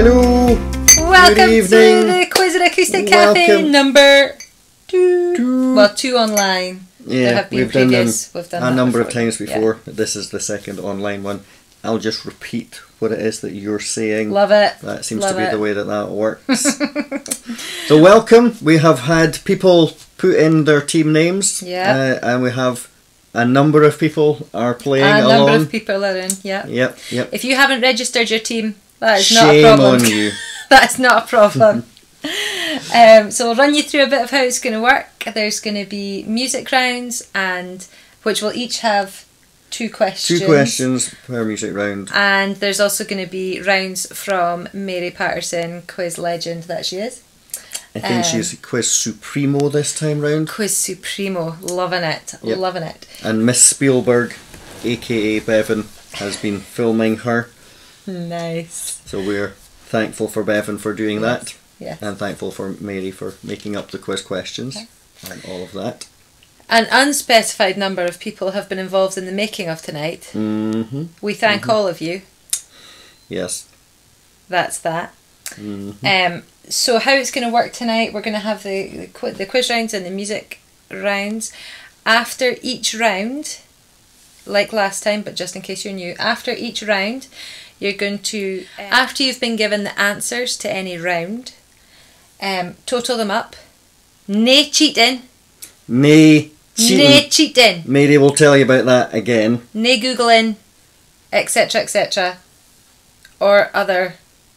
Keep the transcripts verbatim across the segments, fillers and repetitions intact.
Hello. Welcome Good evening. to the Quiz and Acoustic Welcome. Cafe number two. Two. Well, two online. There Yeah, have been we've done them previous. We've done a that number of before. times Yeah. before. This is the second online one. I'll just repeat what it is that you're saying. Love it. That seems Love to be it. the way that that works. So welcome. We have had people put in their team names. Yeah. Uh, and we have a number of people are playing A along. number of people are in. Yeah. Yep, yep. If you haven't registered your team, that is Shame not a problem. on you. That is not a problem. um, so we'll run you through a bit of how it's going to work. There's going to be music rounds, and which will each have two questions. Two questions per music round. And there's also going to be rounds from Mary Patterson, quiz legend that she is. I think Um, she's Quiz Supremo this time round. Quiz Supremo, loving it, Yep. loving it. And Miss Spielberg, aka Bevan, has been filming her. Nice. So we're thankful for Bevan for doing that. Yes. And thankful for Mary for making up the quiz questions Okay. and all of that. An unspecified number of people have been involved in the making of tonight. Mm-hmm. We thank Mm-hmm. all of you. Yes. That's that. Mm-hmm. Um, so how it's going to work tonight, we're going to have the, the, qu- the quiz rounds and the music rounds. After each round, like last time, but just in case you're new, after each round, you're going to, um, after you've been given the answers to any round, um, total them up. No cheating. Nay No cheating. cheating. Mary will tell you about that again. No Googling, et cetera, et cetera. Or other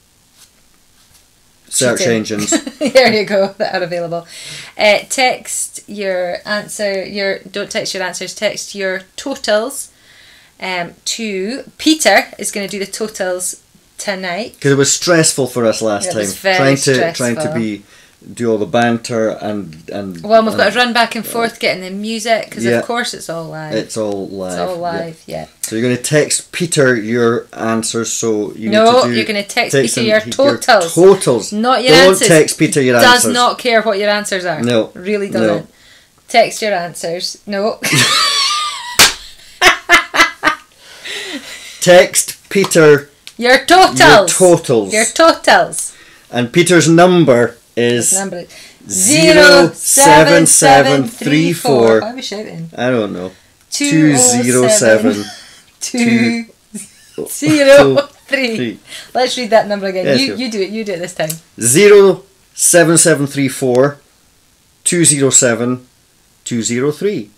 Search cheating. engines. There you go, that are available. Uh, text your answer, your don't text your answers, text your totals um, to Peter is going to do the totals tonight. Because it was stressful for us last It time. was very trying to trying to stressful. be do all the banter and and Well, we've got and to run back and forth getting the music because Yeah. of course it's all live. it's all live. It's all yeah. live, yeah. So you're going to text Peter your answers. So you No, need to do you're going to text text Peter him your he- totals. totals. Not your Don't answers. text Peter your Does answers. not care what your answers are. No. Really No. doesn't. Text your answers. No. Text Peter Your totals. your totals. Your totals. And Peter's number is This number is zero seven seven three four. Why are we shouting? I don't know. Two zero seven two two zero three. three. Let's read that number again. Yes, you sure. you do it. You do it this time. Zero seven seven three four two zero seven two zero three.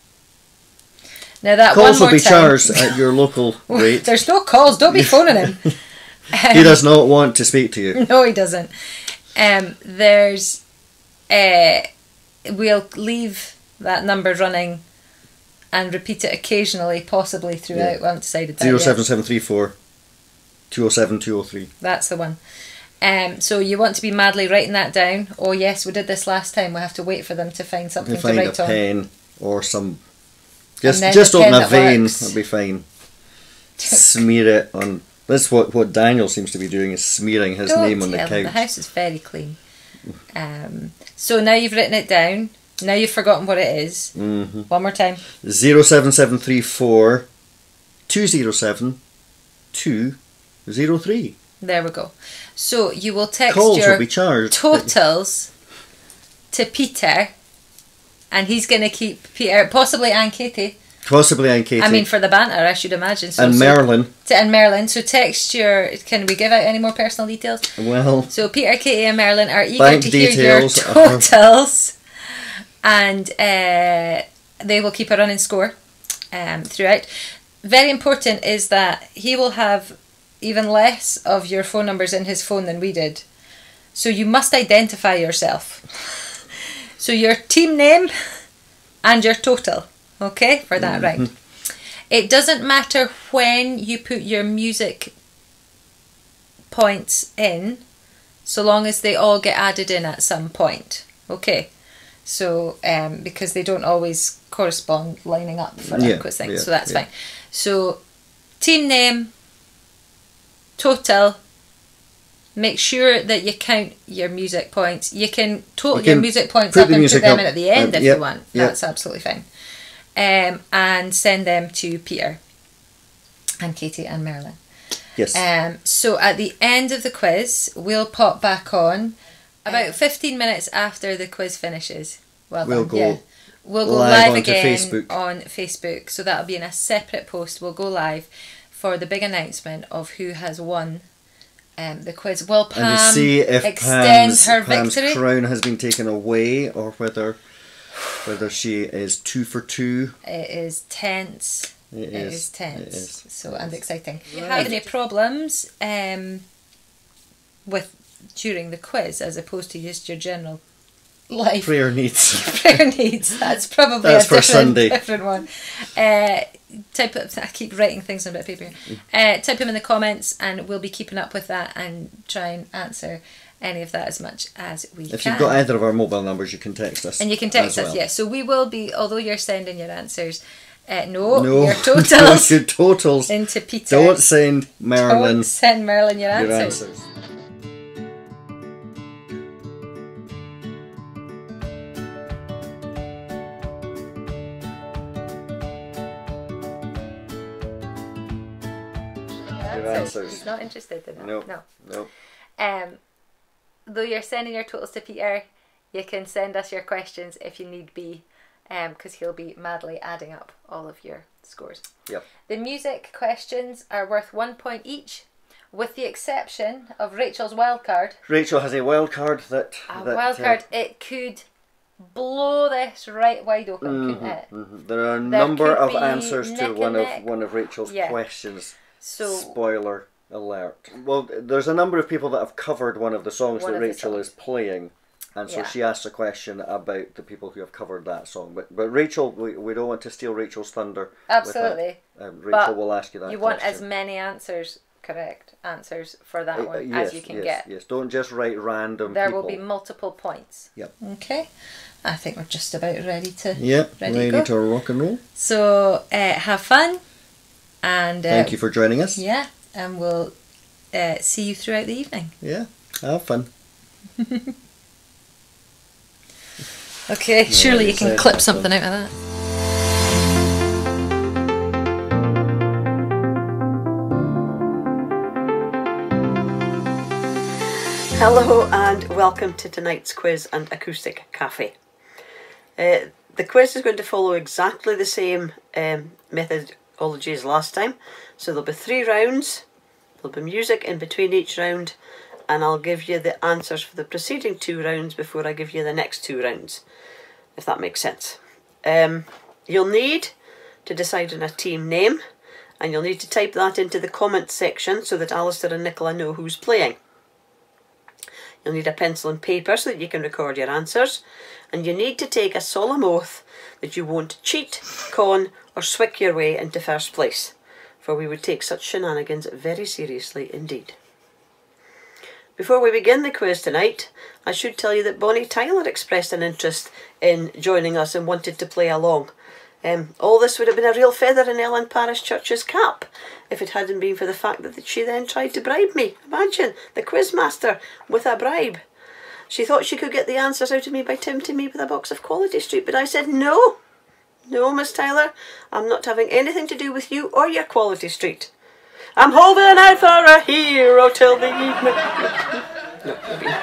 Now that Calls one will more be time. charged at your local rate. There's no calls. Don't be phoning him. He does not want to speak to you. No, he doesn't. Um, there's, uh, we'll leave that number running and repeat it occasionally, possibly throughout. Yeah. We haven't decided that Zero yet. seven seven three four two zero seven two zero three. That's the one. Um, so you want to be madly writing that down. Oh yes, we did this last time. We have to wait for them to find something You to find a write on. pen or some. Just then just the open pen a that vein. works. That'll be fine. Smear it on. That's what what Daniel seems to be doing, is smearing his Don't name on the tell them. couch. The house is very clean. Um, so now you've written it down. Now you've forgotten what it is. Mm-hmm. One more time. Zero seven seven three four two zero seven two zero three. There we go. So you will text Calls your will be charged. totals to Peter, and he's going to keep Peter, possibly and Katie. Possibly and Katie. I mean, for the banter, I should imagine. So, and so- Merlin. to- and Merlin. So text your. Can we give out any more personal details? Well, So Peter, Katie, and Merlin are eager Bank to hear your details are- totals, and uh, they will keep a running score um, throughout. Very important is that he will have even less of your phone numbers in his phone than we did. So you must identify yourself. So your team name and your total, okay, for that Mm-hmm. round. It doesn't matter when you put your music points in, so long as they all get added in at some point, okay? So, um, because they don't always correspond lining up for Yeah, a quiz thing, yeah, so that's yeah. fine. So, team name, total, make sure that you count your music points. You can total You can your music points put up the and music put them up, in at the end uh, if yep, you want. yep. That's absolutely fine. Um, and send them to Peter and Katie and Merlin. Yes. Um, so at the end of the quiz, we'll pop back on about fifteen minutes after the quiz finishes. Well We'll done. go yeah. We'll go live live, onto again Facebook. on Facebook. So that'll be in a separate post. We'll go live for the big announcement of who has won um, the quiz. Will Pam and to see if extend Pam's, her Pam's victory? crown has been taken away, or whether whether she is two for two. It is tense. It It is. is tense. It is. So and exciting. If you Right. have any problems um, with during the quiz, as opposed to just your general life Prayer needs. prayer needs, that's probably That's a for different, Sunday. different one. Uh, type of, I keep writing things on a bit of paper. Uh, type them in the comments, and we'll be keeping up with that and try and answer any of that as much as we If can. you've got either of our mobile numbers, you can text us. And you can text as us, well. yes. So we will be, although you're sending your answers, uh, no, No, your totals your totals. into Peter. Don't send Marilyn Don't send Marilyn your your answers. answers. Your answers. He's not interested in that. No. No. No. Um, though you're sending your totals to Peter, you can send us your questions if you need be, because he'll be madly adding up all of your scores. Yep. The music questions are worth one point each, with the exception of Rachel's wild card. Rachel has a wild card that. A that, wild uh, card, it could blow this right wide open, couldn't it? mhm. There are a There number could of be answers neck to and one neck. of one of Rachel's Yeah. questions. So Spoiler alert. Well, there's a number of people that have covered one of the songs One that of the Rachel songs. is playing, and so Yeah. she asks a question about the people who have covered that song. But but Rachel, we, we don't want to steal Rachel's thunder. with that. absolutely, Um, Rachel But will ask you that you question. want as many answers, correct answers for that Uh, one yes, as you can yes, get. Yes, don't just write random There people. will be multiple points. Yep. Okay. I think we're just about ready to. Yep, Ready ready, to go? to rock and roll. So uh, have fun, and uh, Thank you for joining us. Yeah, and we'll uh, see you throughout the evening. Yeah, have fun. Okay, surely you can said clip that, something out of that. Hello and welcome to tonight's quiz and acoustic cafe. Uh, the quiz is going to follow exactly the same um, methodology as last time. So there'll be three rounds, there'll be music in between each round, and I'll give you the answers for the preceding two rounds before I give you the next two rounds, if that makes sense. Um, you'll need to decide on a team name, and you'll need to type that into the comments section so that Alistair and Nicola know who's playing. You'll need a pencil and paper so that you can record your answers, and you need to take a solemn oath that you won't cheat, con or swick your way into first place, for we would take such shenanigans very seriously indeed. Before we begin the quiz tonight, I should tell you that Bonnie Tyler expressed an interest in joining us and wanted to play along. Um, all this would have been a real feather in Ellen Parish Church's cap if it hadn't been for the fact that she then tried to bribe me. Imagine, the quizmaster with a bribe. She thought she could get the answers out of me by tempting me with a box of Quality Street, but I said no. No, Miss Tyler, I'm not having anything to do with you or your Quality Street. I'm holding out for a hero till the evening. No,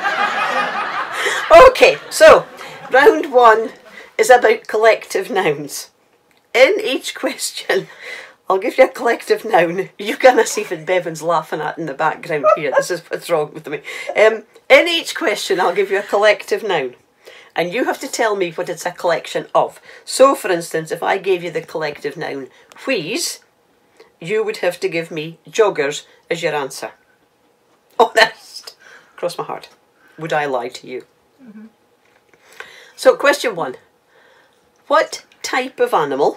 maybe. Okay, so round one is about collective nouns. In each question, I'll give you a collective noun. You can see what Bevan's laughing at in the background here. This is what's wrong with me. Um, in each question, I'll give you a collective noun. And you have to tell me what it's a collection of. So, for instance, if I gave you the collective noun wheeze, you would have to give me joggers as your answer. Honest. Cross my heart. Would I lie to you? Mm-hmm. So, question one. What type of animal,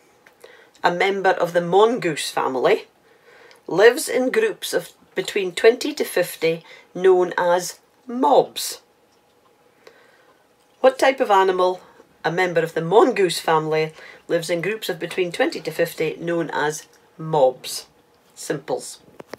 a member of the mongoose family, lives in groups of between twenty to fifty known as mobs? What type of animal, a member of the mongoose family, lives in groups of between twenty to fifty known as mobs? Simples.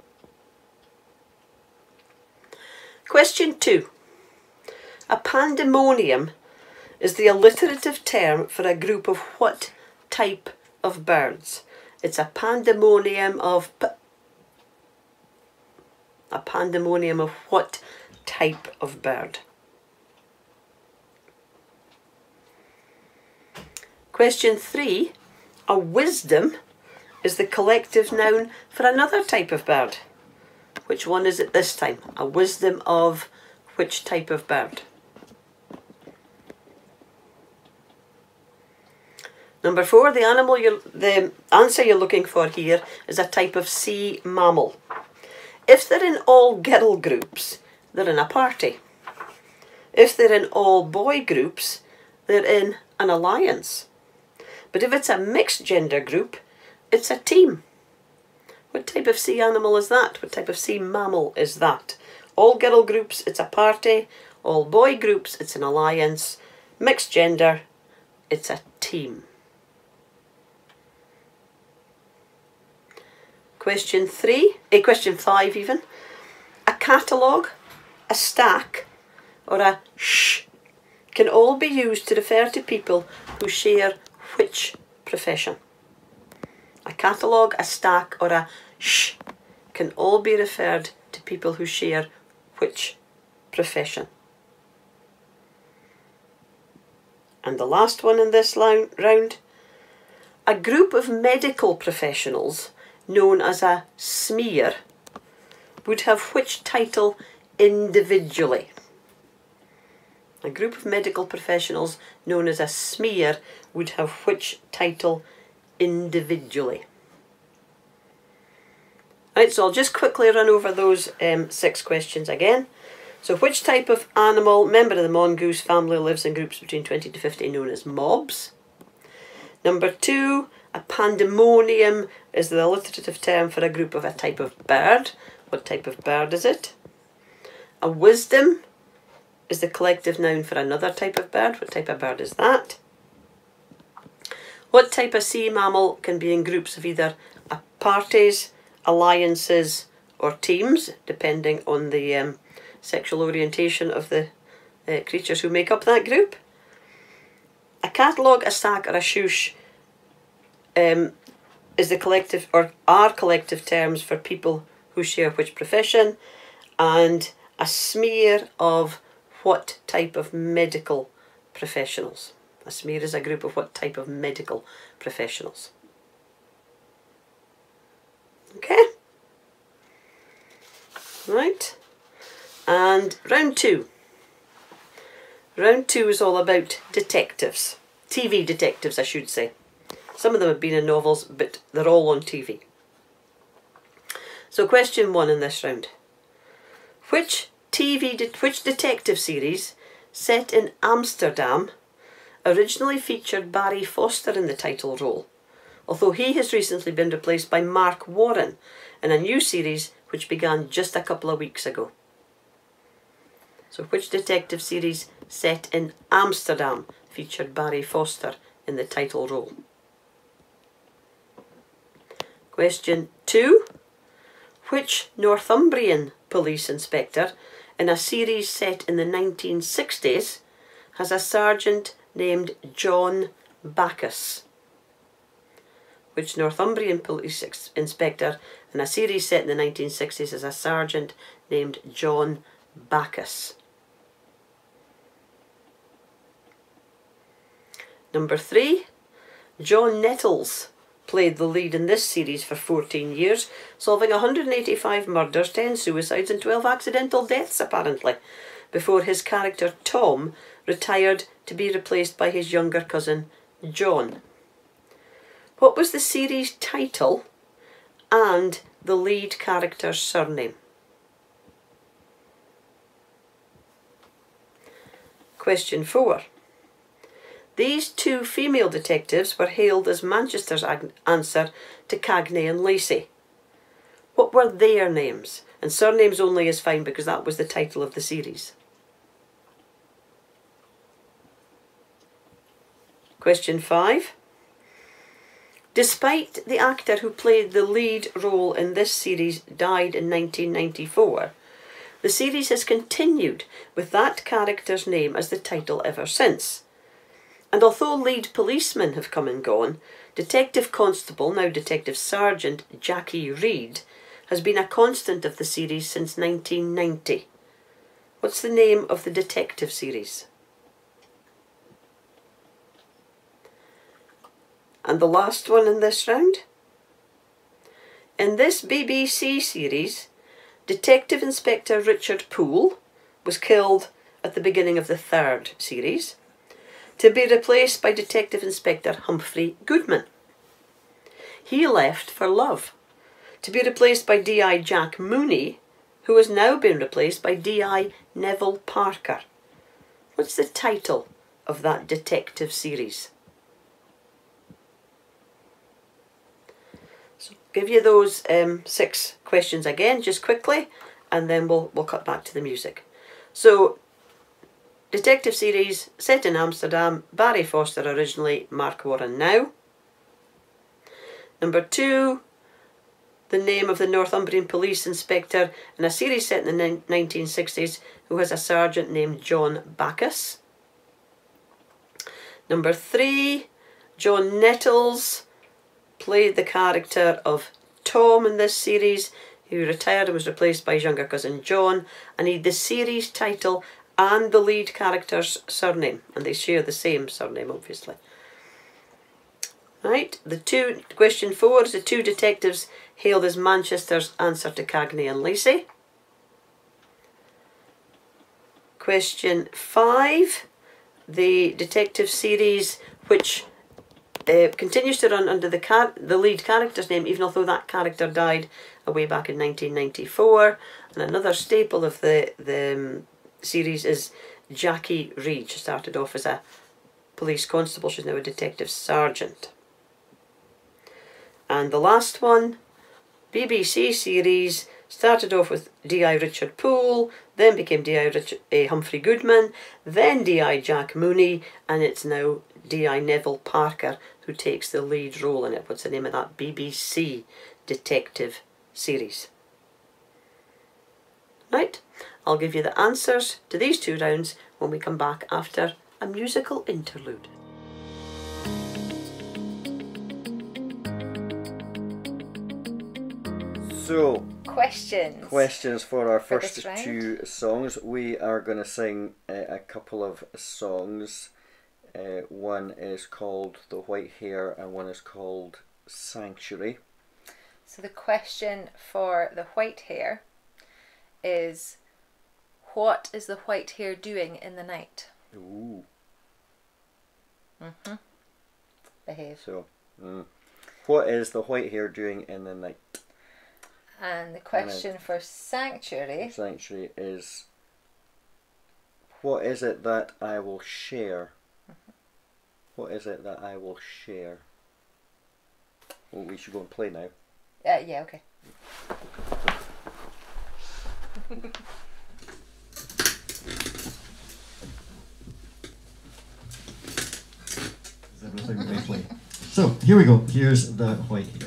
Question two. A pandemonium is the alliterative term for a group of what type of birds? It's a pandemonium of p A pandemonium of what type of bird? Question three. A wisdom is the collective noun for another type of bird. Which one is it this time? A wisdom of which type of bird? Number four, the animal you're, the answer you're looking for here is a type of sea mammal. If they're in all girl groups, they're in a party. If they're in all boy groups, they're in an alliance. But if it's a mixed gender group, it's a team. What type of sea animal is that? What type of sea mammal is that? All girl groups, it's a party. All boy groups, it's an alliance. Mixed gender, it's a team. Question three, eh, question five even. A catalogue, a stack, or a shh can all be used to refer to people who share which profession? A catalogue, a stack, or a shh can all be referred to people who share which profession? And the last one in this round. A group of medical professionals known as a smear would have which title individually? A group of medical professionals known as a smear would have which title individually? Right, so I'll just quickly run over those um, six questions again. So which type of animal, member of the mongoose family, lives in groups between twenty to fifty, known as mobs? Number two, a pandemonium is the alliterative term for a group of a type of bird. What type of bird is it? A wisdom is the collective noun for another type of bird. What type of bird is that? What type of sea mammal can be in groups of either parties, alliances, or teams, depending on the um, sexual orientation of the uh, creatures who make up that group? A catalogue, a stack, or a shoosh um, is the collective, or are collective terms for people who share which profession, and a smear of what type of medical professionals? A smear is a group of what type of medical professionals? Okay. Right. And round two. Round two is all about detectives. T V detectives, I should say. Some of them have been in novels, but they're all on T V. So question one in this round. Which T V, de which detective series set in Amsterdam originally featured Barry Foster in the title role, although he has recently been replaced by Mark Warren in a new series which began just a couple of weeks ago? So which detective series set in Amsterdam featured Barry Foster in the title role? Question two. Which Northumbrian police inspector in a series set in the nineteen sixties has a sergeant named John Bacchus? Which Northumbrian police inspector in a series set in the nineteen sixties has a sergeant named John Bacchus? Number three, John Nettles played the lead in this series for fourteen years, solving one hundred eighty-five murders, ten suicides and twelve accidental deaths apparently, before his character Tom retired to be replaced by his younger cousin John. What was the series title and the lead character's surname? Question four. These two female detectives were hailed as Manchester's answer to Cagney and Lacey. What were their names? And surnames only is fine because that was the title of the series. Question five. Despite the actor who played the lead role in this series died in nineteen ninety-four, the series has continued with that character's name as the title ever since. And although lead policemen have come and gone, Detective Constable, now Detective Sergeant Jackie Reed, has been a constant of the series since nineteen ninety. What's the name of the detective series? And the last one in this round. In this B B C series, Detective Inspector Richard Poole was killed at the beginning of the third series, to be replaced by Detective Inspector Humphrey Goodman. He left for love, to be replaced by D I Jack Mooney, who has now been replaced by D I Neville Parker. What's the title of that detective series? So give you those um, six questions again, just quickly, and then we'll, we'll cut back to the music. So, detective series set in Amsterdam, Barry Foster originally, Mark Warren now. Number two, the name of the Northumbrian police inspector in a series set in the nineteen sixties who has a sergeant named John Bacchus. Number three, John Nettles played the character of Tom in this series, who retired and was replaced by his younger cousin John, and he had the series title and the lead character's surname, and they share the same surname, obviously. Right, the two, question four is the two detectives hailed as Manchester's answer to Cagney and Lacey. Question five, the detective series which uh, continues to run under the car the lead character's name, even although that character died away back in nineteen ninety-four. And another staple of the, the um, series is Jackie Reed. She started off as a police constable, she's now a detective sergeant. And the last one, B B C series, started off with D I Richard Poole, then became D I Richard, uh, Humphrey Goodman, then D I Jack Mooney, and it's now D I Neville Parker who takes the lead role in it. What's the name of that B B C detective series? Right, I'll give you the answers to these two rounds when we come back after a musical interlude. So, Questions. questions for our for first this round? two songs. We are going to sing uh, a couple of songs. Uh, one is called The White Hare and one is called Sanctuary. So the question for the white hare is, what is the white hare doing in the night? Ooh. Mm-hmm. Behave. So, mm. what is the white hare doing in the night? And the question for sanctuary. Sanctuary is, what is it that I will share? Mm-hmm. What is it that I will share? Well, we should go and play now. Uh, yeah, okay. So, here we go. Here's the white hare.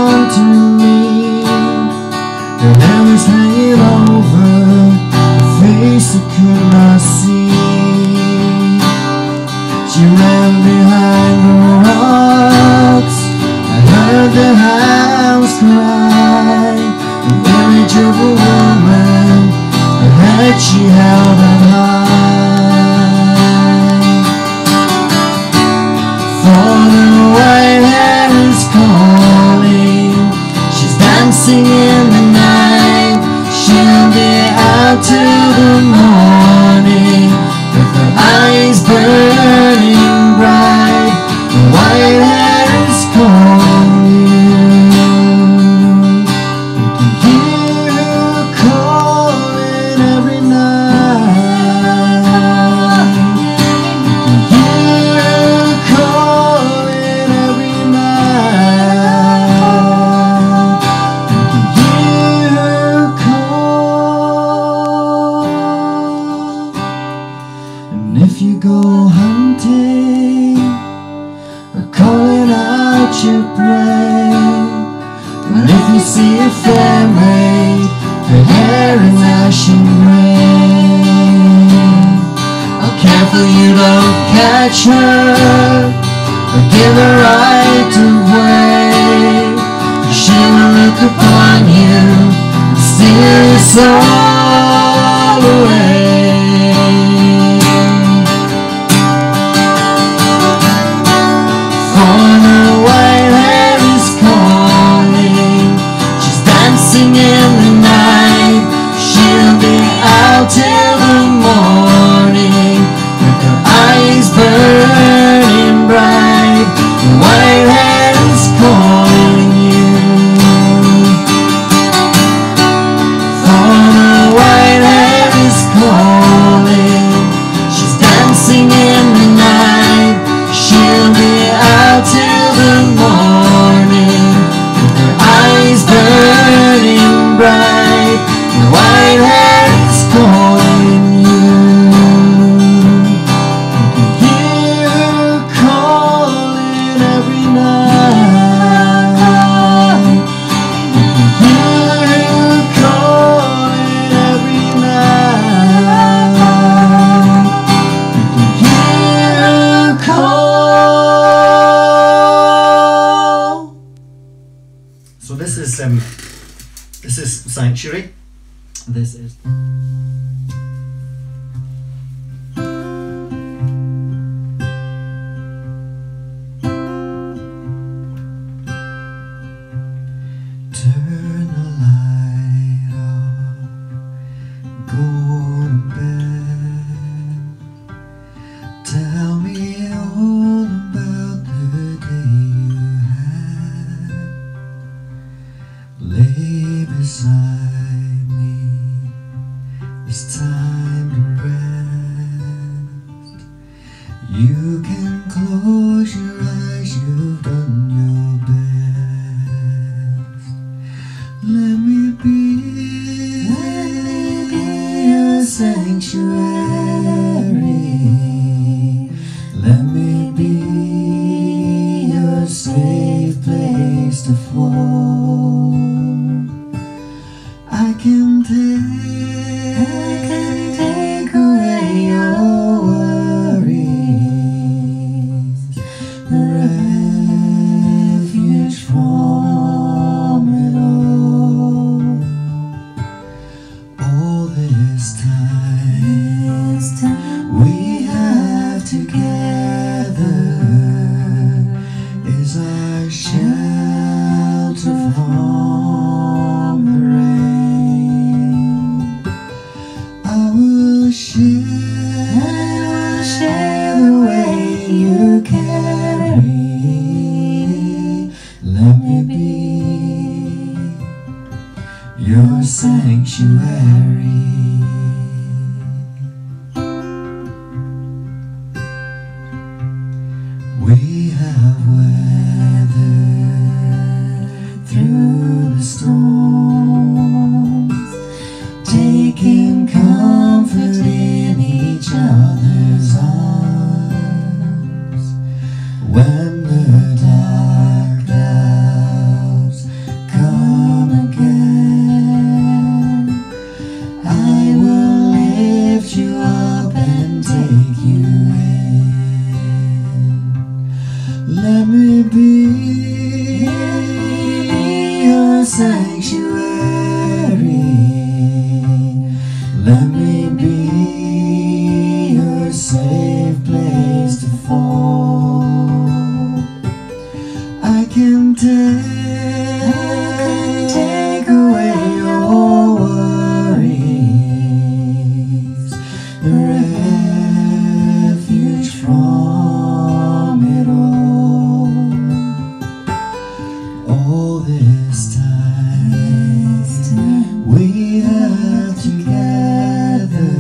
Came on to me, the hair was hanging over the face I could not see. She ran behind the rocks. I heard the house cry. The image of a woman, the head she held up high. For the white hair is calling. She's dancing in the night. She'll be out till the morning, with her eyes burning bright. The white hair is calling you. You can hear her calling every night. You can hear her calling every night. You can hear her call. And if you go hunting or calling out your prey, and if you see a fair maid, her hair is ashen gray, oh, careful you don't catch her or give her right of way, for she will look upon you and steal your soul away. For the white hair is calling. She's dancing in the night. She'll be out till the morning, with her eyes burning bright. The white hair is calling you. For the white hair is calling. She's dancing in the night. She'll be out till the morning, with her eyes burning bright. The white hair is calling you. You can hear her calling every night. You can hear her calling every night. You can hear her call. So this is um, this is Sanctuary. This is. Turn the light off, go to bed. Tell me all about the day you had. Lay beside me, it's time to rest. You can close your eyes, you've done your best. Let me be, let me be your sanctuary. Let me be your safe place to fall. I can take, I can take away your worries, the refuge from it all. All this time, this time we have together is our shelter from the rain. I will share, I will share the way you carry. Let me be your sanctuary. We have weathered through the storms, taking comfort in each other's arms. When the dark clouds come again, I will live Let me be your sanctuary. Let me be your safe place to fall. I can take, take away your worries, the refuge from it all. All this time we have together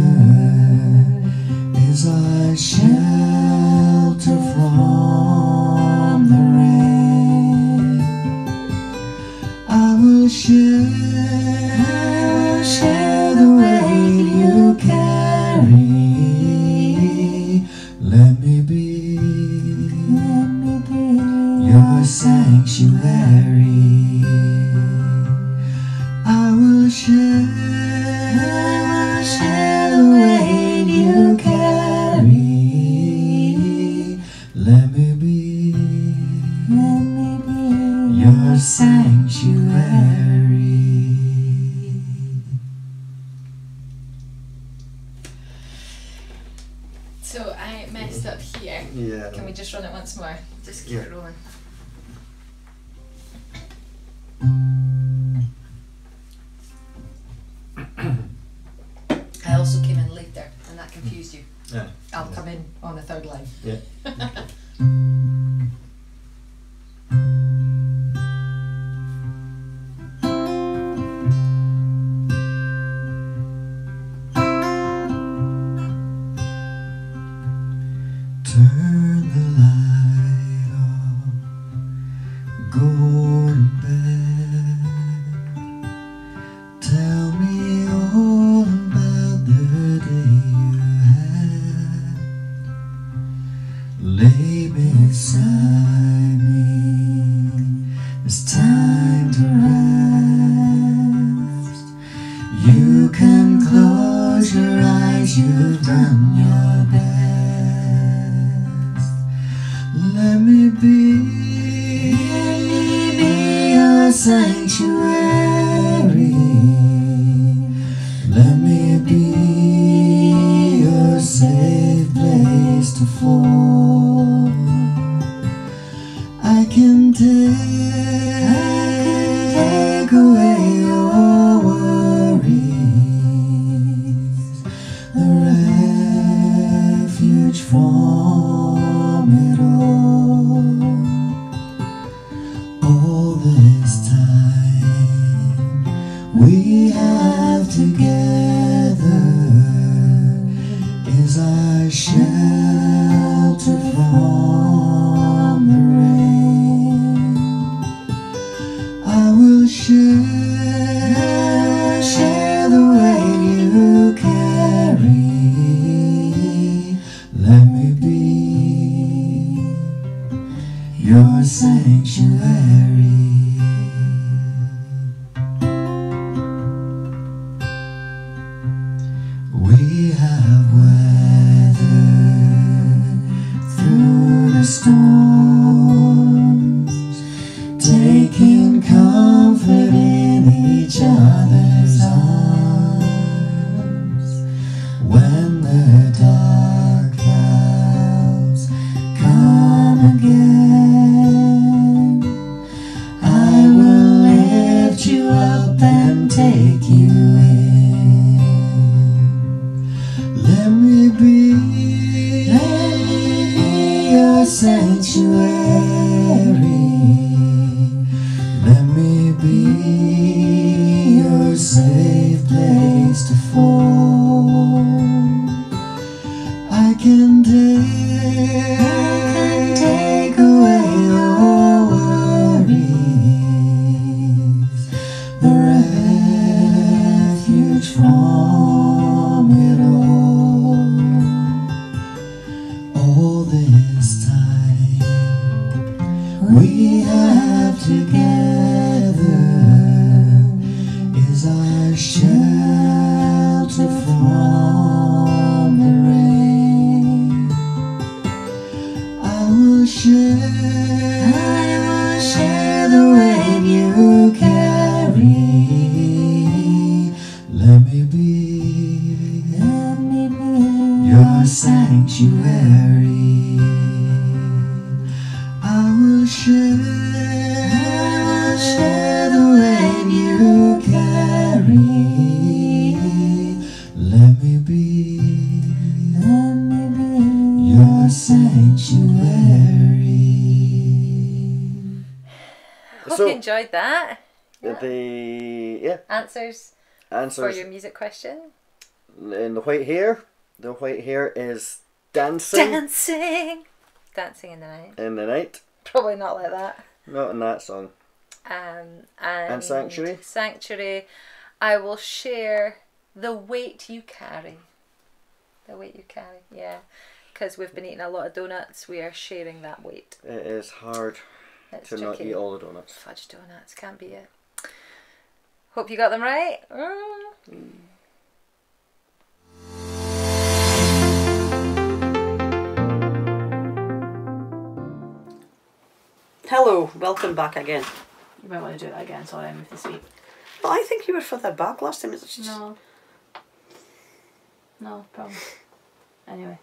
is our shelter from the rain. I will share, share the weight you carry. Let me be, let me be your sanctuary. I will share, share the weight you carry. Let me be, let me be your sanctuary. So I messed up here. Yeah. Can we just run it once more? Just keep Yeah. it rolling. I also came in later and that confused you. Yeah. I'll come in on the third line. Yeah. Turn the light off, go to bed. Tell me all about the day you had. Lay beside me, it's time to rest. You can close your eyes, you've done your best. Let me be, let me be your sanctuary. Let me be your safe place to fall. I can take, take away your worries, the refuge from it all. All this time we have together is our shelter from the rain. I will share, share the weight you carry. Let me be your sanctuary. We have weathered through the storms, taking comfort in each other's arms. When the dark clouds come again, I will lift you up and take you in. Let me be, let me be your sanctuary. Let me be your safe place to fall. I can take, take away your worries, the refuge from it all. All this time we have together is our shelter from the rain. I will share will share, I will share the weight you carry. Let me be, let me be your sanctuary. Hope So- you enjoyed that. The yeah Answers for answers your music question. in the white hair. The white hair is dancing Dancing. Dancing in the night. in the night. Probably not like that. Not in that song. Um, and, And Sanctuary? Sanctuary. I will share the weight you carry. The weight you carry, yeah. Because we've been eating a lot of donuts, we are sharing that weight. It is hard It's to not tricky. eat all the donuts. Fudge donuts, can't be it. Hope you got them right. Mm. Hello, welcome back again. You might want to do that again, sorry, I moved the seat. Well, I think you were further back last time. It's just... No. No problem. Anyway.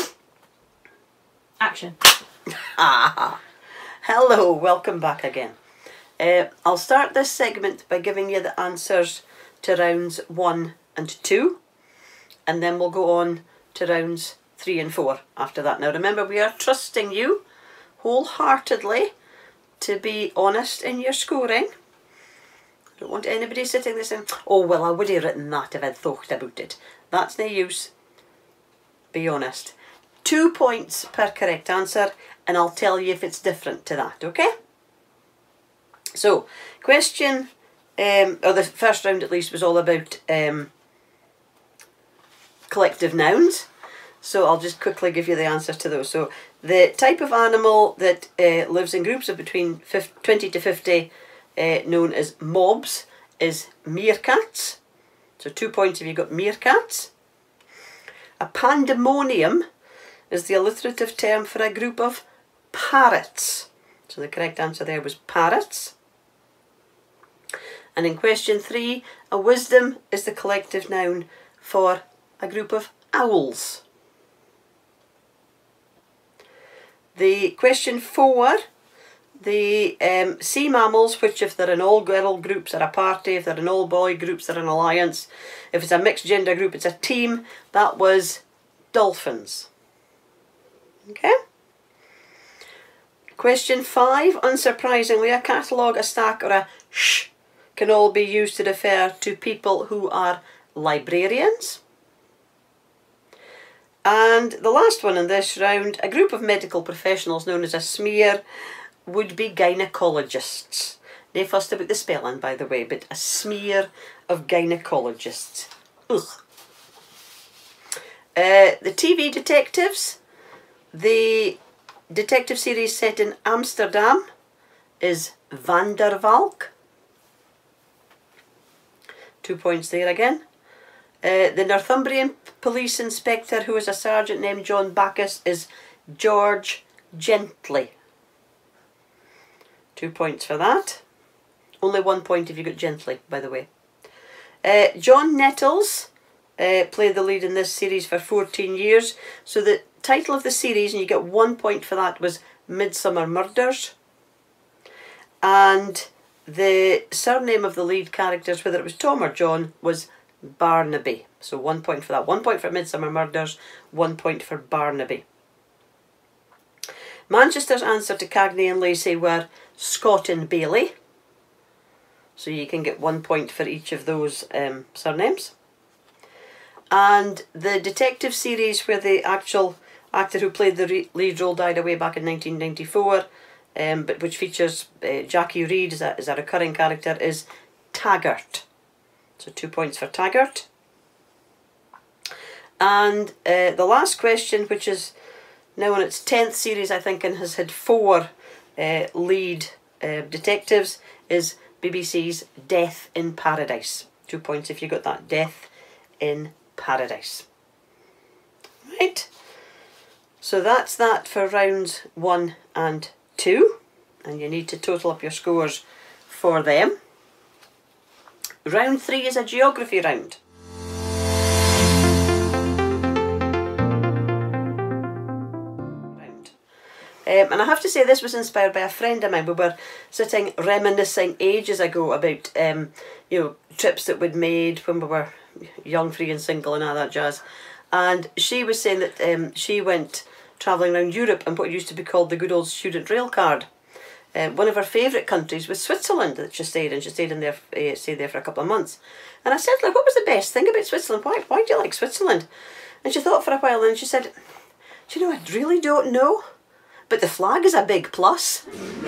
Action. Ah, hello, welcome back again. Uh, I'll start this segment by giving you the answers to rounds one and two, and then we'll go on to rounds three and four after that. Now remember, we are trusting you wholeheartedly to be honest in your scoring. I don't want anybody sitting there saying, oh well, I would have written that if I'd thought about it. That's no use. Be honest. Two points per correct answer, and I'll tell you if it's different to that, okay? So, question, um, or the first round at least, was all about um, collective nouns. So I'll just quickly give you the answers to those. So the type of animal that uh, lives in groups of between twenty to fifty, uh, known as mobs, is meerkats. So two points if you've got meerkats. A pandemonium is the alliterative term for a group of parrots. So the correct answer there was parrots. And in question three, a wisdom is the collective noun for a group of owls. The question four, the um, sea mammals, which if they're in all girl groups are a party, if they're in all boy groups they're an alliance, if it's a mixed gender group it's a team, that was dolphins. Okay? Question five, unsurprisingly, a catalogue, a stack or a shh can all be used to refer to people who are librarians. And the last one in this round, a group of medical professionals known as a smear would be gynecologists. They fussed about the spelling, by the way, but a smear of gynecologists. Ugh. Uh, the T V detectives, the detective series set in Amsterdam is Van der Valk. Two points there again. Uh, the Northumbrian police inspector, who is a sergeant named John Bacchus, is George Gently. Two points for that. Only one point if you got Gently, by the way. Uh, John Nettles uh, played the lead in this series for fourteen years. So the title of the series, and you get one point for that, was Midsummer Murders. And the surname of the lead characters, whether it was Tom or John, was Barnaby. So one point for that. One point for Midsummer Murders, one point for Barnaby. Manchester's answer to Cagney and Lacey were Scott and Bailey. So you can get one point for each of those um, surnames. And the detective series where the actual actor who played the re lead role died away back in nineteen ninety-four, um, but which features uh, Jackie Reed as a, as a recurring character, is Taggart. So two points for Taggart. And uh, the last question, which is now in its tenth series, I think, and has had four uh, lead uh, detectives, is B B C's Death in Paradise. Two points if you got that. Death in Paradise. Right. So that's that for rounds one and two. And you need to total up your scores for them. Round three is a geography round. round. Uh, Um, and I have to say this was inspired by a friend of mine. We were sitting reminiscing ages ago about um, you know, trips that we'd made when we were young, free and single and all that jazz. And she was saying that um, she went travelling around Europe in what used to be called the good old student rail card. Uh, one of her favourite countries was Switzerland that she stayed in. She stayed in there, uh, stayed there for a couple of months. And I said, like, what was the best thing about Switzerland? Why, why do you like Switzerland? And she thought for a while and she said, do you know, I really don't know, but the flag is a big plus.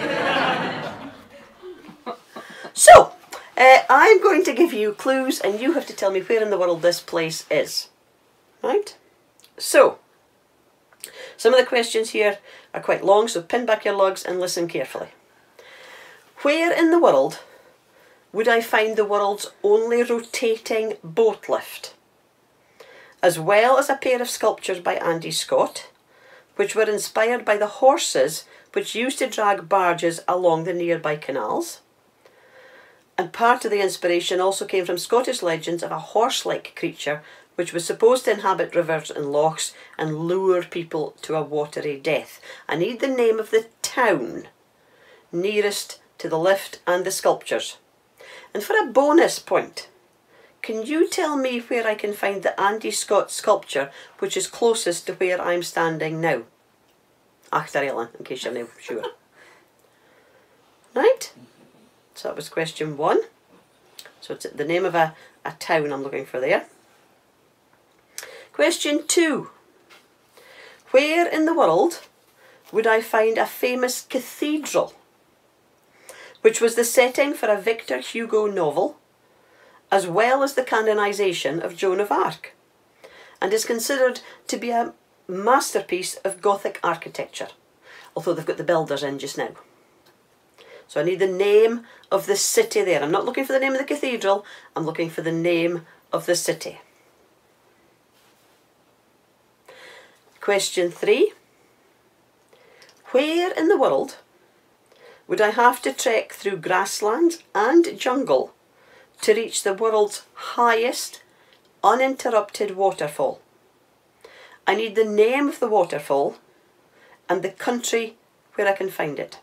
So, uh, I'm going to give you clues and you have to tell me where in the world this place is. Right? So, some of the questions here are quite long, so pin back your lugs and listen carefully. Where in the world would I find the world's only rotating boat lift, as well as a pair of sculptures by Andy Scott, which were inspired by the horses which used to drag barges along the nearby canals? And part of the inspiration also came from Scottish legends of a horse-like creature which was supposed to inhabit rivers and lochs and lure people to a watery death. I need the name of the town nearest to the lift and the sculptures. And for a bonus point, can you tell me where I can find the Andy Scott sculpture which is closest to where I'm standing now? Achtar Ellen, in case you're not sure. Right? So that was question one. So it's the name of a, a town I'm looking for there. Question two. Where in the world would I find a famous cathedral, which was the setting for a Victor Hugo novel, as well as the canonisation of Joan of Arc, and is considered to be a masterpiece of Gothic architecture, although they've got the builders in just now. So I need the name of the city there. I'm not looking for the name of the cathedral, I'm looking for the name of the city. Question three. Where in the world would I have to trek through grasslands and jungle to reach the world's highest uninterrupted waterfall? I need the name of the waterfall and the country where I can find it.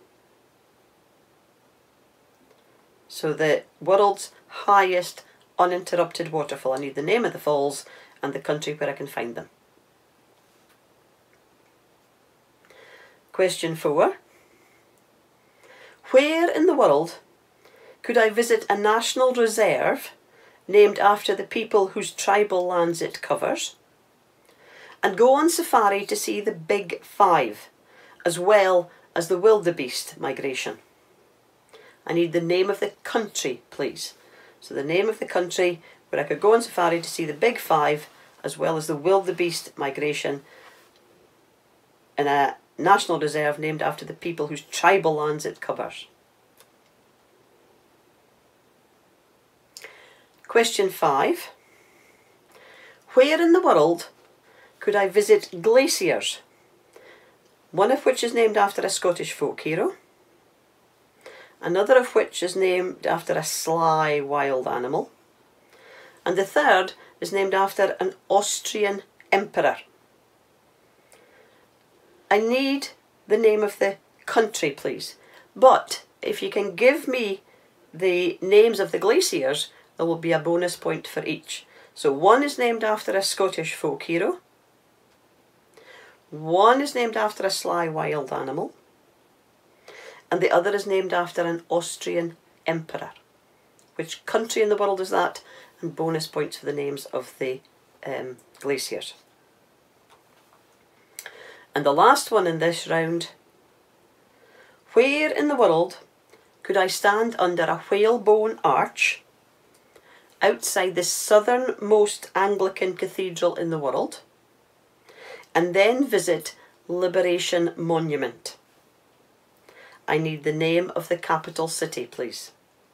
So the world's highest uninterrupted waterfall. I need the name of the falls and the country where I can find them. Question four. Where in the world could I visit a national reserve named after the people whose tribal lands it covers, and go on safari to see the Big Five, as well as the wildebeest migration? I need the name of the country, please. So the name of the country where I could go on safari to see the Big Five, as well as the wildebeest migration in a national reserve named after the people whose tribal lands it covers. Question five. Where in the world could I visit glaciers, one of which is named after a Scottish folk hero, another of which is named after a sly wild animal, and the third is named after an Austrian emperor? I need the name of the country, please. But if you can give me the names of the glaciers, there will be a bonus point for each. So one is named after a Scottish folk hero, one is named after a sly wild animal, and the other is named after an Austrian emperor. Which country in the world is that? And bonus points for the names of the um, glaciers. And the last one in this round. Where in the world could I stand under a whalebone arch outside the southernmost Anglican cathedral in the world, and then visit Liberation Monument? I need the name of the capital city, please.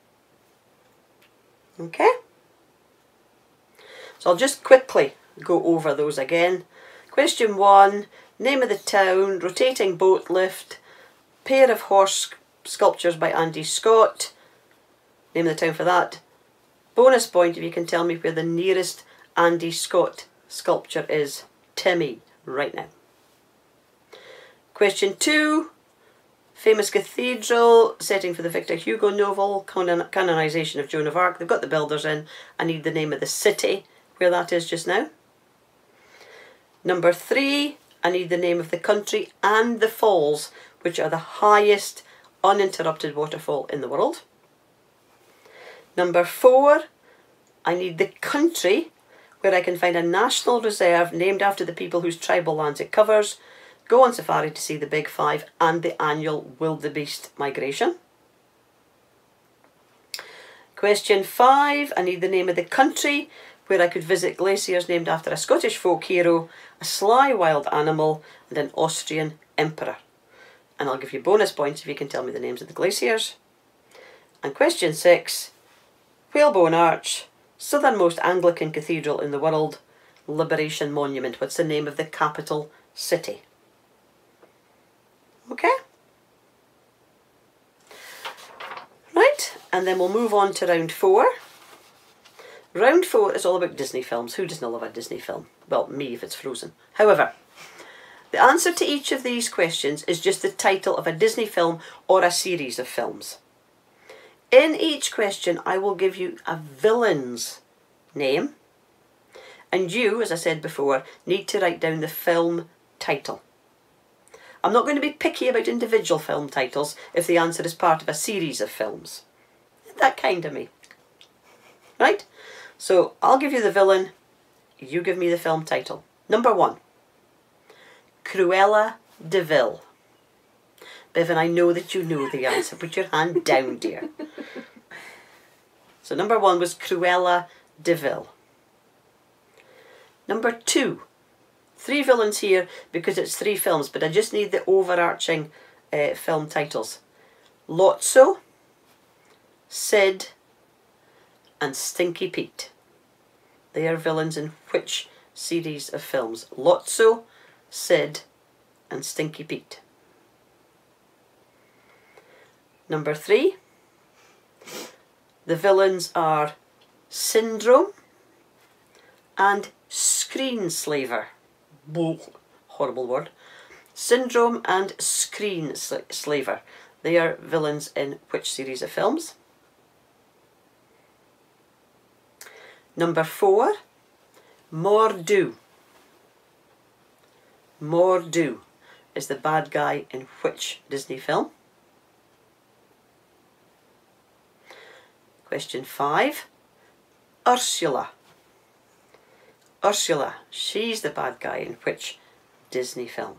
Okay? So I'll just quickly go over those again. Question one. Name of the town, rotating boat lift, pair of horse sculptures by Andy Scott. Name of the town for that. Bonus point if you can tell me where the nearest Andy Scott sculpture is to me right now. Question two. Famous cathedral, setting for the Victor Hugo novel, canon canonisation of Joan of Arc. They've got the builders in. I need the name of the city where that is just now. Number three, I need the name of the country and the falls, which are the highest uninterrupted waterfall in the world. Number four, I need the country where I can find a national reserve named after the people whose tribal lands it covers, go on safari to see the Big Five and the annual wildebeest migration. Question five, I need the name of the country where I could visit glaciers named after a Scottish folk hero, a sly wild animal and an Austrian emperor. And I'll give you bonus points if you can tell me the names of the glaciers. And question six, Whalebone Arch, southernmost Anglican cathedral in the world, Liberation Monument. What's the name of the capital city? Okay? Right, and then we'll move on to round four. Round four is all about Disney films. Who doesn't love a Disney film? Well, me if it's Frozen. However, the answer to each of these questions is just the title of a Disney film or a series of films. In each question, I will give you a villain's name, and you, as I said before, need to write down the film title. I'm not going to be picky about individual film titles if the answer is part of a series of films. That kind of me. Right? So I'll give you the villain, you give me the film title. Number one, Cruella de Vil. Bevan, I know that you know the answer. Put your hand down, dear. So number one was Cruella de Vil. Number two, three villains here because it's three films, but I just need the overarching uh, film titles. Lotso, Sid, and Stinky Pete. They are villains in which series of films? Lotso, Sid, and Stinky Pete. Number three, the villains are Syndrome and Screenslaver. Horrible word. Syndrome and Screenslaver. They are villains in which series of films? Number four, Mor'du. Mor'du is the bad guy in which Disney film? Question five, Ursula. Ursula, she's the bad guy in which Disney film?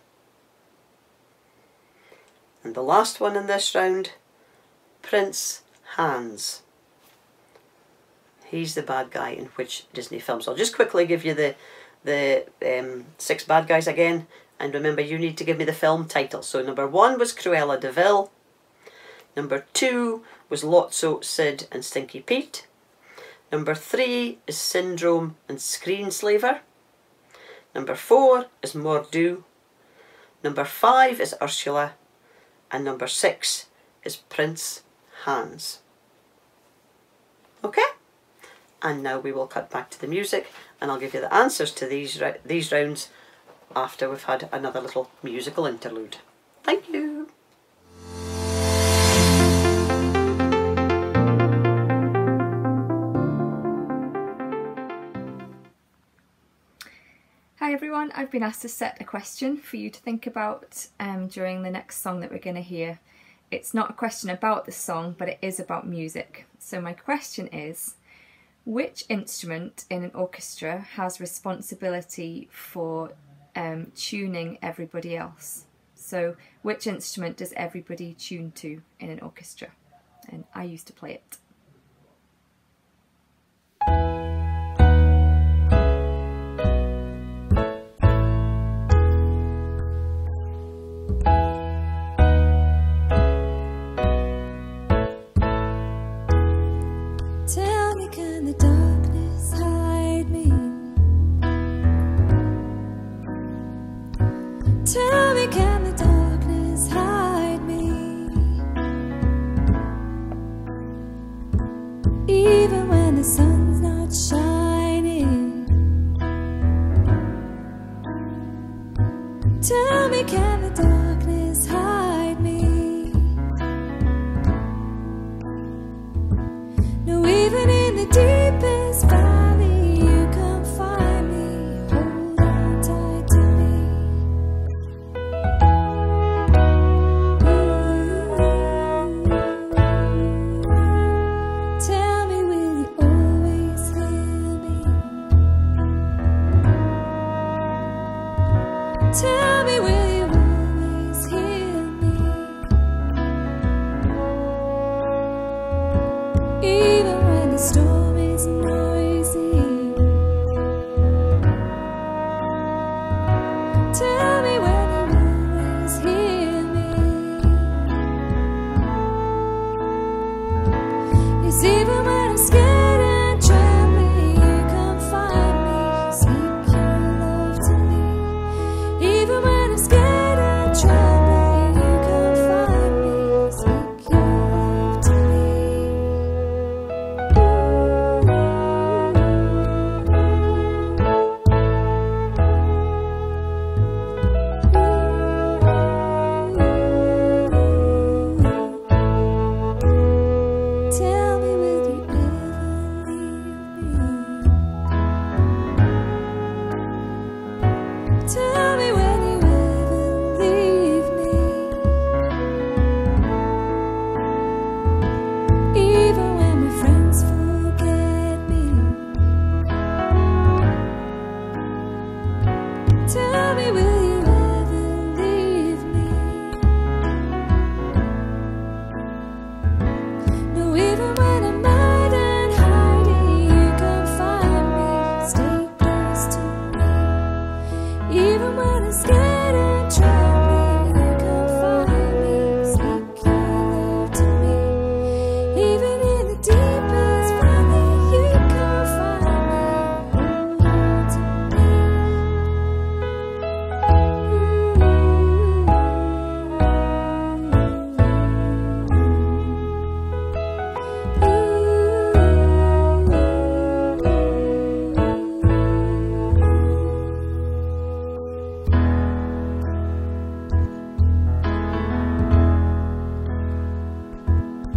And the last one in this round, Prince Hans. He's the bad guy in which Disney film? So I'll just quickly give you the, the um, six bad guys again. And remember, you need to give me the film title. So number one was Cruella de Vil. Number two was Lotso, Sid, and Stinky Pete. Number three is Syndrome and Screenslaver. Number four is Mor'du. Number five is Ursula. And number six is Prince Hans. Okay? And now we will cut back to the music, and I'll give you the answers to these, these rounds after we've had another little musical interlude. Thank you. Hi everyone, I've been asked to set a question for you to think about um, during the next song that we're going to hear. It's not a question about the song, but it is about music. So my question is, which instrument in an orchestra has responsibility for um, tuning everybody else? So which instrument does everybody tune to in an orchestra? And I used to play it. Tell me, can the darkness hide me?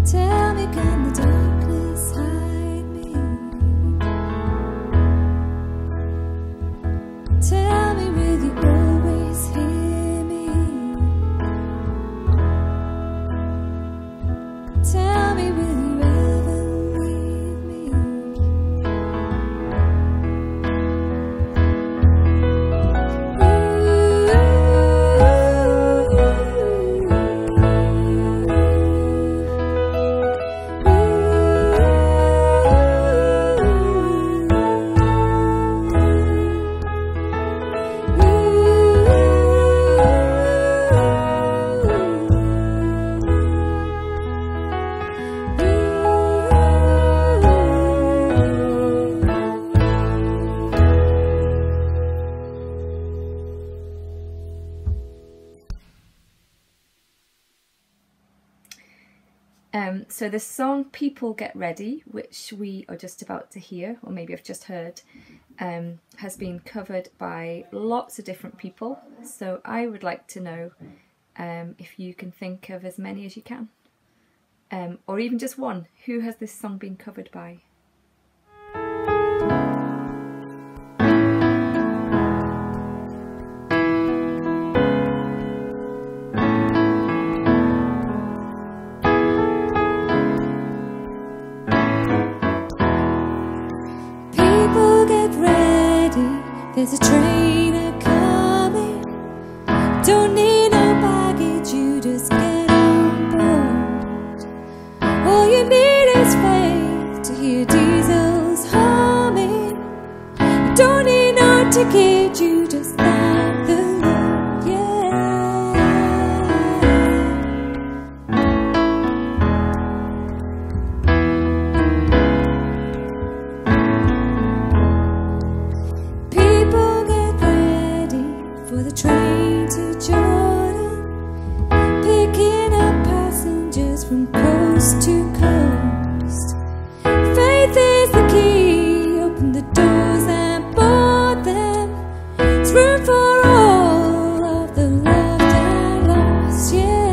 Tell me, can the darkness hide me? Tell me, will you always hear me? Tell me, will you ever leave me? Um, so the song People Get Ready, which we are just about to hear, or maybe I've just heard, um, has been covered by lots of different people. So I would like to know um, if you can think of as many as you can, um, or even just one. Who has this song been covered by? People get ready, there's a train a-coming. Don't need no baggage, you just get on board. All you need is faith to hear diesels humming. You don't need no ticket, you just thank the Lord, yeah. People get ready for the train to Jordan, picking up passengers from coast to coast. Faith is the key, open the doors and board them. It's room for all of the loved and lost, yeah.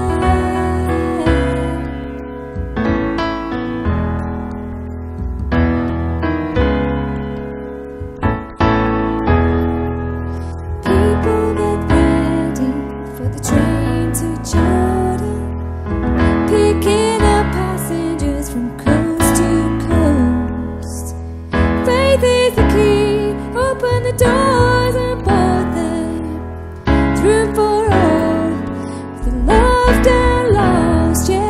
People get ready for the train to Jordan, picking up passengers from coast to coast. Faith is the key, open the doors and board them. It's room for all, the loved and lost, yeah.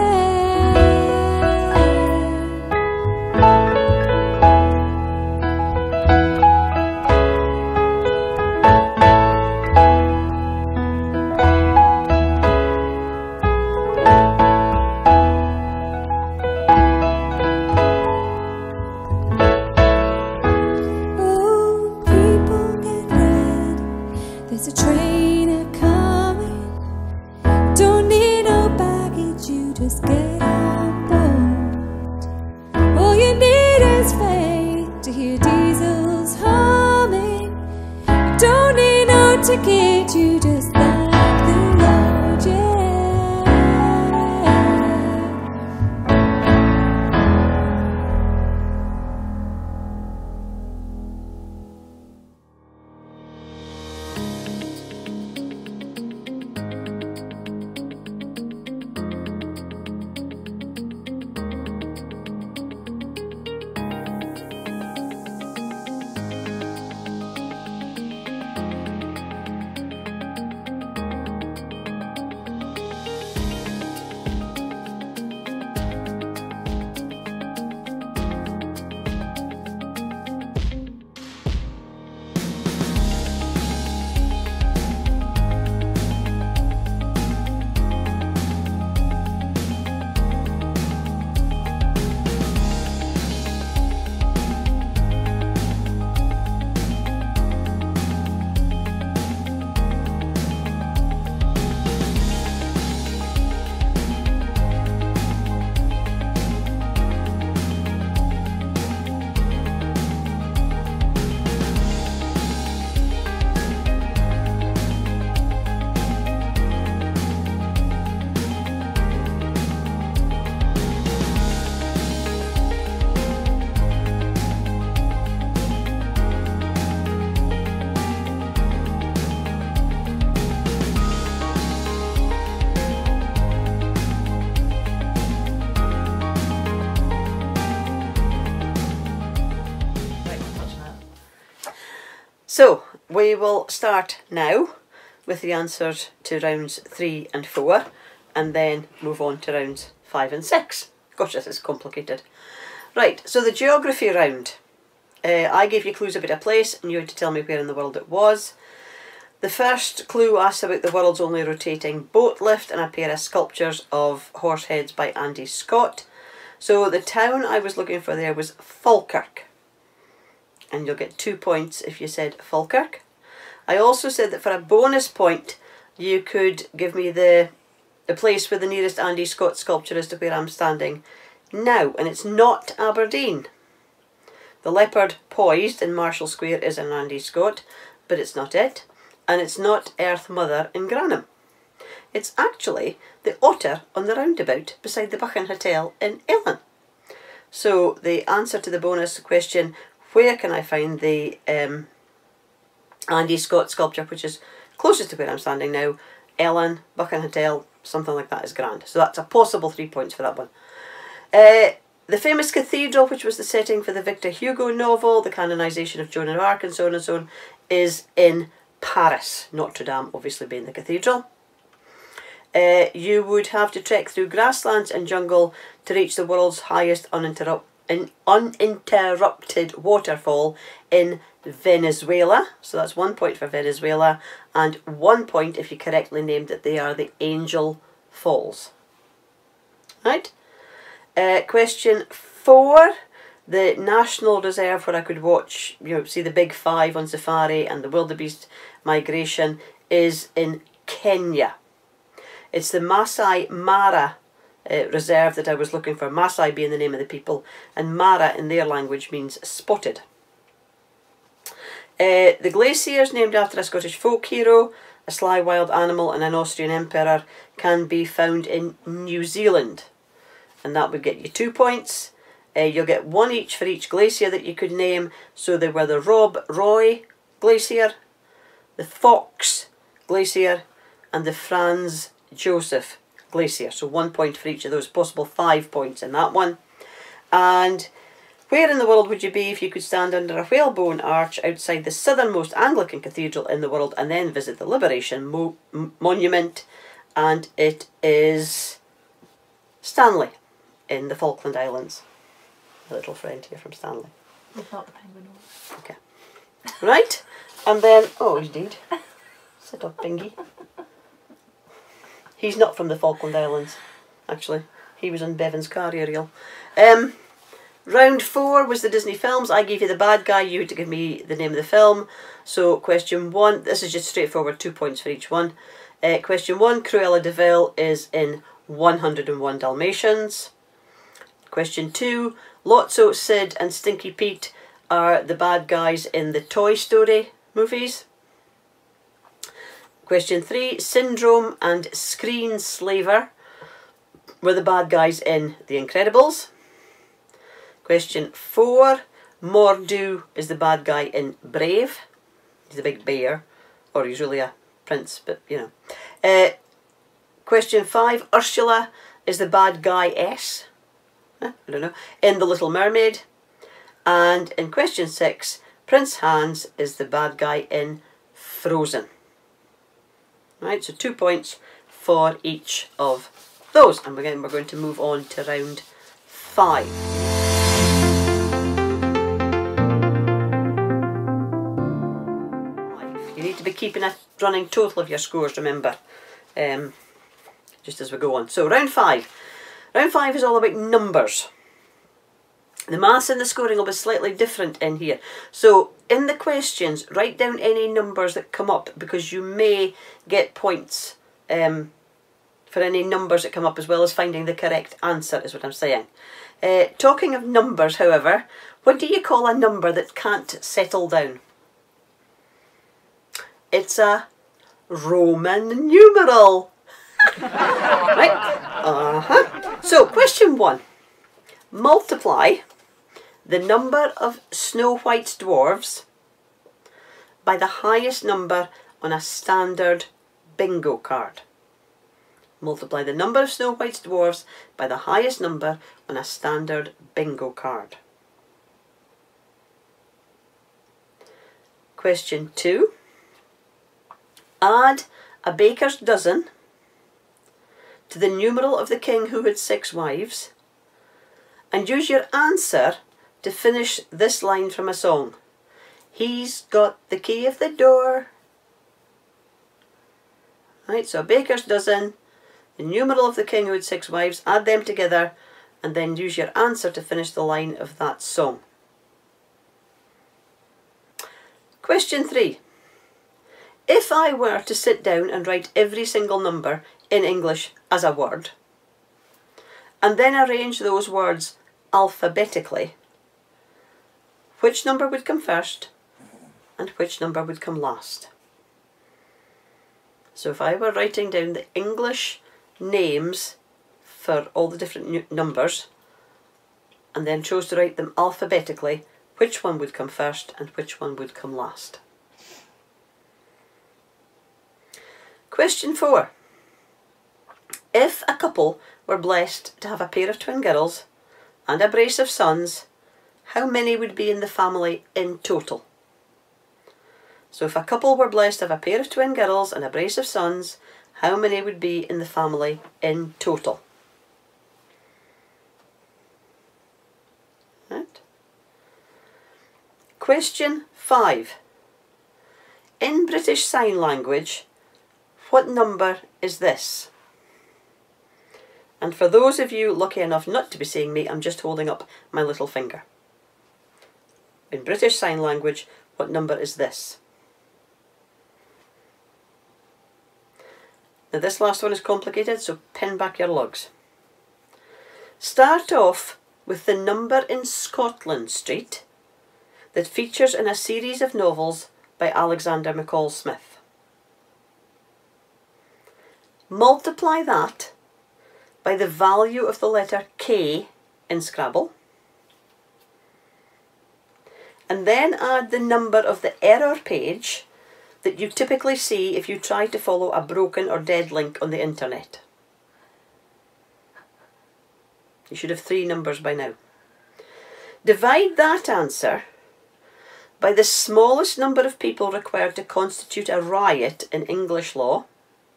So we will start now with the answers to rounds three and four, and then move on to rounds five and six. Gosh, this is complicated. Right, so the geography round. Uh, I gave you clues about a place, and you had to tell me where in the world it was. The first clue asks about the world's only rotating boat lift and a pair of sculptures of horse heads by Andy Scott. So the town I was looking for there was Falkirk. And you'll get two points if you said Falkirk. I also said that for a bonus point, you could give me the, the place where the nearest Andy Scott sculpture is to where I'm standing now. And it's not Aberdeen. The leopard poised in Marshall Square is an Andy Scott, but it's not it. And it's not Earth Mother in Granham. It's actually the otter on the roundabout beside the Buchan Hotel in Ellen. So the answer to the bonus question, where can I find the um, Andy Scott sculpture, which is closest to where I'm standing now, Ellen, Buchan Hotel, something like that is grand. So that's a possible three points for that one. Uh, the famous cathedral, which was the setting for the Victor Hugo novel, the canonisation of Joan of Arc and so on and so on, is in Paris. Notre Dame obviously being the cathedral. Uh, you would have to trek through grasslands and jungle to reach the world's highest uninterrupt, in, uninterrupted waterfall in Venezuela. So that's one point for Venezuela, and one point if you correctly named it. They are the Angel Falls. Right? Uh, question four. The National Reserve where I could watch, you know, see the big five on safari and the wildebeest migration is in Kenya. It's the Masai Mara uh, Reserve that I was looking for, Masai being the name of the people, and Mara in their language means spotted. Uh, the glaciers, named after a Scottish folk hero, a sly wild animal and an Austrian emperor, can be found in New Zealand. And that would get you two points. Uh, you'll get one each for each glacier that you could name. So there were the Rob Roy Glacier, the Fox Glacier, and the Franz Joseph Glacier. So one point for each of those, possible five points in that one. And where in the world would you be if you could stand under a whalebone arch outside the southernmost Anglican cathedral in the world and then visit the Liberation Mo Monument? And it is Stanley in the Falkland Islands. A little friend here from Stanley. Not the penguin one. Okay. Right. And then, oh, he's dead. Sit up, Bingy. He's not from the Falkland Islands, actually. He was on Bevan's car aerial. Um, round four was the Disney films. I gave you the bad guy. You had to give me the name of the film. So question one, this is just straightforward, two points for each one. Uh, question one, Cruella de Vil is in one hundred and one Dalmatians. Question two, Lotso, Sid and Stinky Pete are the bad guys in the Toy Story movies. Question three, Syndrome and Screen Slaver were the bad guys in The Incredibles. Question four, Mordu is the bad guy in Brave. He's a big bear, or he's really a prince, but you know. Uh, question five, Ursula is the bad guy S. I don't know, in The Little Mermaid. And in question six, Prince Hans is the bad guy in Frozen. Right, so two points for each of those. And again, we're going to move on to round five. You need to be keeping a running total of your scores, remember, um, just as we go on. So round five. Round five is all about numbers. The maths and the scoring will be slightly different in here. So in the questions, write down any numbers that come up, because you may get points um, for any numbers that come up, as well as finding the correct answer, is what I'm saying. Uh, talking of numbers, however, what do you call a number that can't settle down? It's a Roman numeral. Right? Uh-huh. So, question one. Multiply the number of Snow White's dwarves by the highest number on a standard bingo card. Multiply the number of Snow White's dwarves by the highest number on a standard bingo card. Question two. Add a baker's dozen to the numeral of the king who had six wives, and use your answer to finish this line from a song. He's got the key of the door. Right, so a baker's dozen, the numeral of the king who had six wives, add them together, and then use your answer to finish the line of that song. Question three. If I were to sit down and write every single number in English as a word, and then arrange those words alphabetically, which number would come first and which number would come last? So if I were writing down the English names for all the different numbers and then chose to write them alphabetically, which one would come first and which one would come last? Question four. If a couple were blessed to have a pair of twin girls and a brace of sons, how many would be in the family in total? So if a couple were blessed to have a pair of twin girls and a brace of sons, how many would be in the family in total? Right. Question five. In British Sign Language, what number is this? And for those of you lucky enough not to be seeing me, I'm just holding up my little finger. In British Sign Language, what number is this? Now this last one is complicated, so pin back your lugs. Start off with the number in Scotland Street that features in a series of novels by Alexander McCall Smith. Multiply that by the value of the letter K in Scrabble, and then add the number of the error page that you typically see if you try to follow a broken or dead link on the internet. You should have three numbers by now. Divide that answer by the smallest number of people required to constitute a riot in English law.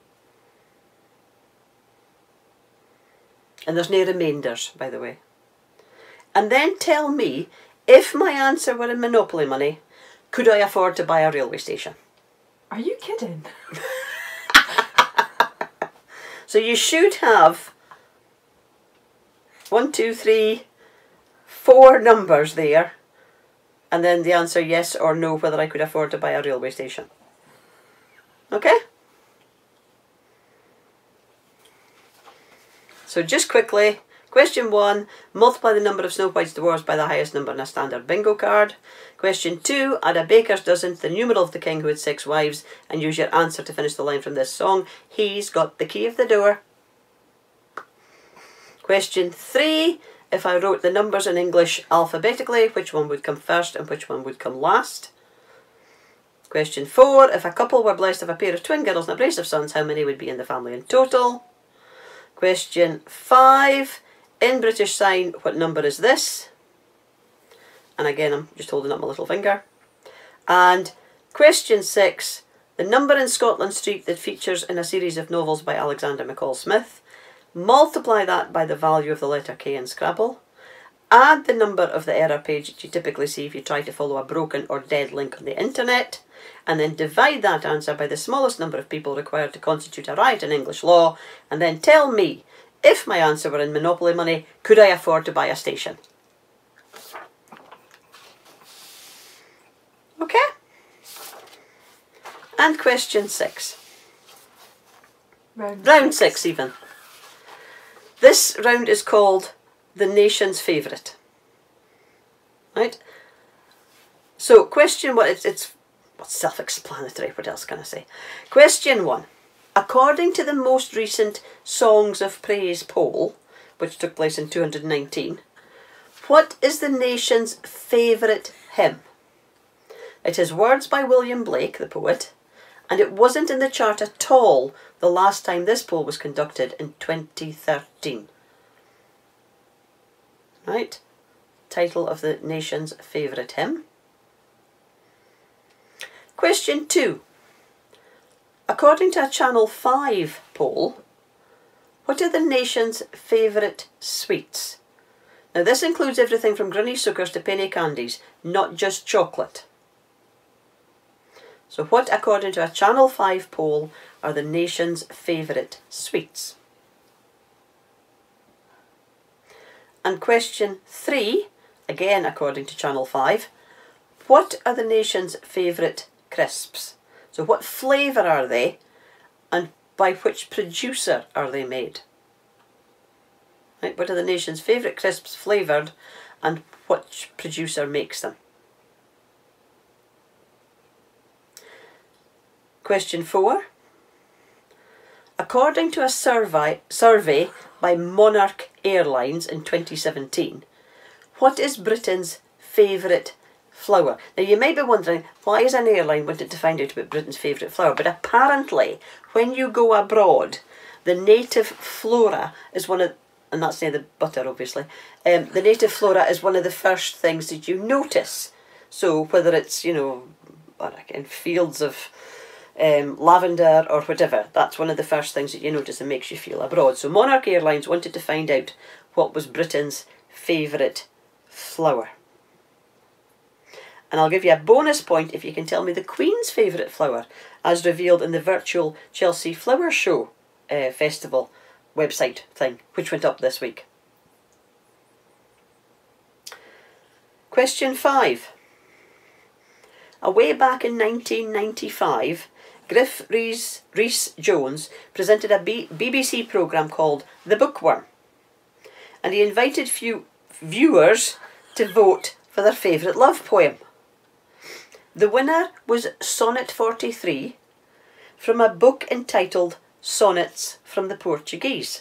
And there's no remainders, by the way. And then tell me, if my answer were in Monopoly money, could I afford to buy a railway station? Are you kidding? So you should have one, two, three, four numbers there, and then the answer yes or no whether I could afford to buy a railway station. Okay? So just quickly, question one, multiply the number of Snow White's dwarfs by the highest number in a standard bingo card. Question two, add a baker's dozen to the numeral of the king who had six wives, and use your answer to finish the line from this song. He's got the key of the door. Question three, if I wrote the numbers in English alphabetically, which one would come first and which one would come last? Question four, if a couple were blessed with a pair of twin girls and a brace of sons, how many would be in the family in total? Question five, in British Sign, what number is this? And again, I'm just holding up my little finger. And question six, the number in Scotland Street that features in a series of novels by Alexander McCall Smith. Multiply that by the value of the letter K in Scrabble. Add the number of the error page that you typically see if you try to follow a broken or dead link on the internet. And then divide that answer by the smallest number of people required to constitute a riot in English law. And then tell me, if my answer were in Monopoly money, could I afford to buy a station? Okay? And question six. Round, Round six even. This round is called the nation's favourite. Right? So question one, it's, it's self-explanatory, what else can I say? Question one. According to the most recent Songs of Praise poll, which took place in two thousand nineteen, what is the nation's favourite hymn? It has words by William Blake, the poet, and it wasn't in the chart at all the last time this poll was conducted in twenty thirteen. Right? Title of the nation's favourite hymn. Question two. According to a Channel five poll, what are the nation's favourite sweets? Now this includes everything from Granny Suckers to penny candies, not just chocolate. So what, according to a Channel five poll, are the nation's favourite sweets? And question three, again according to Channel five, what are the nation's favourite crisps? So what flavour are they, and by which producer are they made? Right, what are the nation's favourite crisps flavoured, and which producer makes them? Question four. According to a survey, survey by Monarch Airlines in twenty seventeen, what is Britain's favourite flower? Now you might be wondering, why is an airline wanting to find out about Britain's favourite flower? But apparently, when you go abroad, the native flora is one of, and that's near the butter obviously, um, the native flora is one of the first things that you notice. So whether it's, you know, in fields of um, lavender or whatever, that's one of the first things that you notice and makes you feel abroad. So Monarch Airlines wanted to find out what was Britain's favourite flower. And I'll give you a bonus point if you can tell me the Queen's favourite flower, as revealed in the virtual Chelsea Flower Show uh, Festival website thing, which went up this week. Question five. Away back in nineteen ninety-five, Griff Rhys-Jones presented a B BBC programme called The Bookworm, and he invited few viewers to vote for their favourite love poem. The winner was Sonnet forty-three from a book entitled Sonnets from the Portuguese.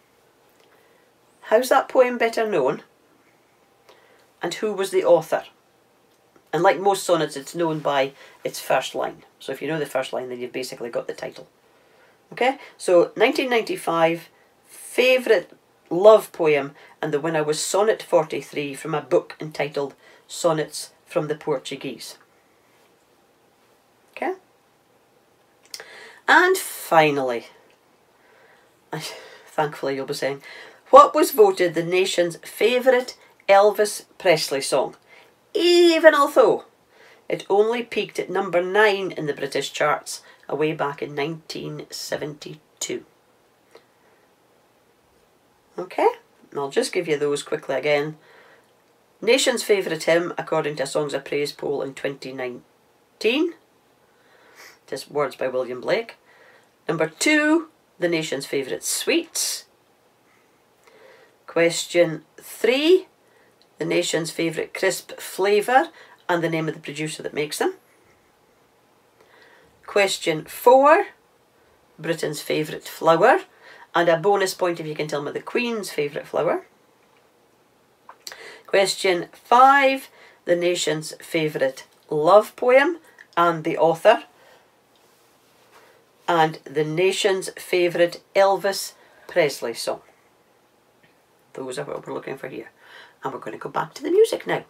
How's that poem better known? And who was the author? And like most sonnets, it's known by its first line. So if you know the first line, then you've basically got the title. Okay, so nineteen ninety-five, favourite love poem, and the winner was Sonnet forty-three from a book entitled Sonnets from the Portuguese. Okay? And finally, thankfully you'll be saying, what was voted the nation's favourite Elvis Presley song, even although it only peaked at number nine in the British charts away back in nineteen seventy-two? Okay, and I'll just give you those quickly again. Nation's favourite hymn, according to a Songs of Praise poll in twenty nineteen. Just words by William Blake. Number two, the nation's favourite sweets. Question three, the nation's favourite crisp flavour and the name of the producer that makes them. Question four, Britain's favourite flower, and a bonus point if you can tell me the Queen's favourite flower. Question five, the nation's favourite love poem and the author. And the nation's favourite Elvis Presley song. Those are what we're looking for here. And we're going to go back to the music now.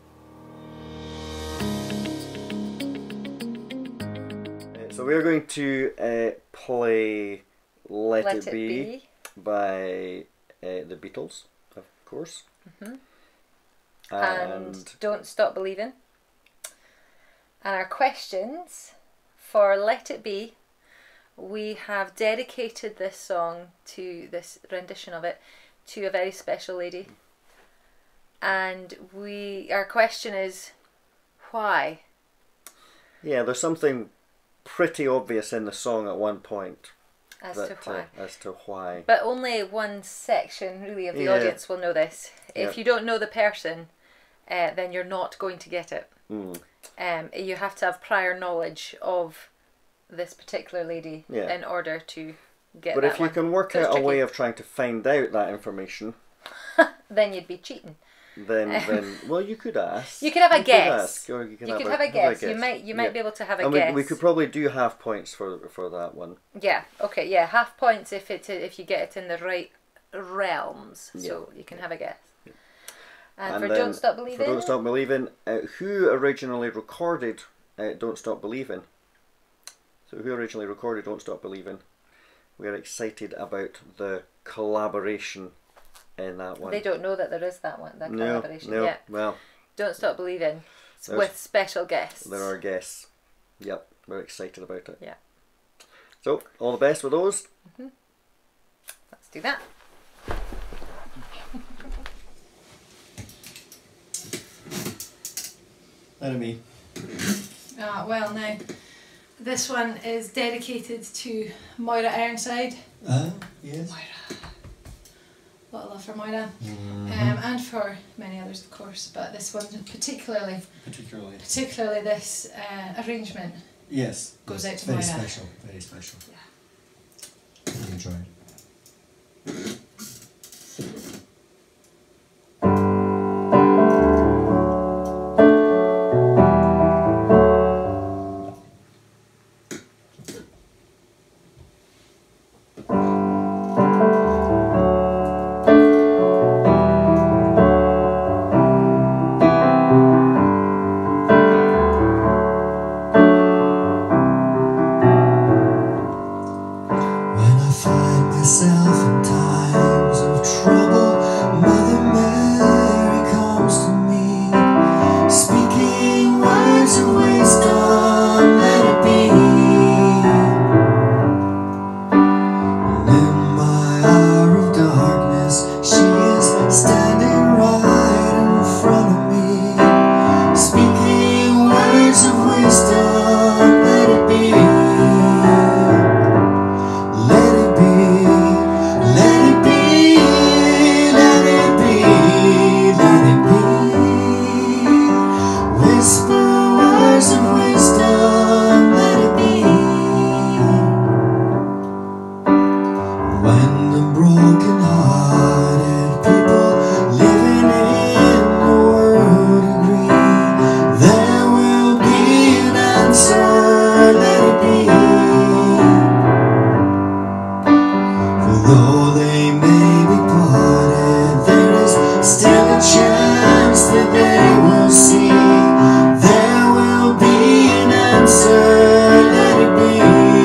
So we're going to uh, play Let, Let It, It Be, Be. by uh, the Beatles, of course. Mm-hmm. And, And Don't Stop Believing. And our questions for Let It Be, we have dedicated this song to this rendition of it to a very special lady. And we our question is, why? yeah, there's something pretty obvious in the song at one point. As that, to why. Uh, as to why. But only one section really of the Yeah. audience will know this. If Yeah. you don't know the person, uh, then you're not going to get it. Mm. Um, you have to have prior knowledge of this particular lady Yeah. in order to get But that if you one. can work So it's out a way tricky. of trying to find out that information, Then you'd be cheating. then then well, you could ask. You could have a You guess. ask, or you, can You have could a, have a guess. You might you might Yeah. be able to have a And guess. we, we could probably do half points for for that one. Yeah. Okay. Yeah. Half points if it if you get it in the right realms. So you can have a guess. And, And for then Don't Stop For Believing. Don't Stop Believing, uh, who originally recorded uh, Don't Stop Believing. So who originally recorded Don't Stop Believing? We're excited about the collaboration in that one. They don't know that there is that one, that no, collaboration no, yet. Well, Don't Stop Believing There's- with special guests. there are guests. Yep, we're excited about it. Yeah. So, all the best with those. Let's do that. Enemy. Ah, well, now, this one is dedicated to Moira Ironside. Ah, yes. Moira. A lot of love for Moira. Mm-hmm. Um, and for many others, of course, but this one particularly, Particularly. particularly this uh, arrangement. Yes. Goes yes. out to Very Moira. special. Very special. Yeah. I enjoyed. When I find myself in times of trouble, Mother Mary comes to me, speaking words of wisdom, let it be. And in my hour of darkness, she is standing right in front of me, speaking words of wisdom, let it be. Let it be, let it be, let it be, let it be. Whisper words of wisdom, let it be. When the broken-hearted people living in the world agree, there will be an answer, let it be. Though they may be parted, there is still a chance that they will see. There will be an answer, let it be.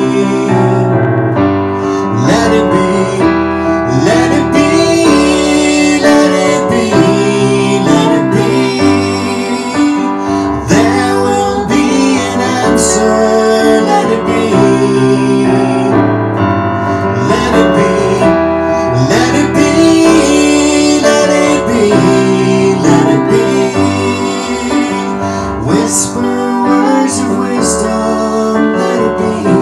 Let it be, let it be, let it be, let it be. There will be an answer, let it be. Let it be, let it be, let it be, let it be. Whisper words of wisdom, let it be.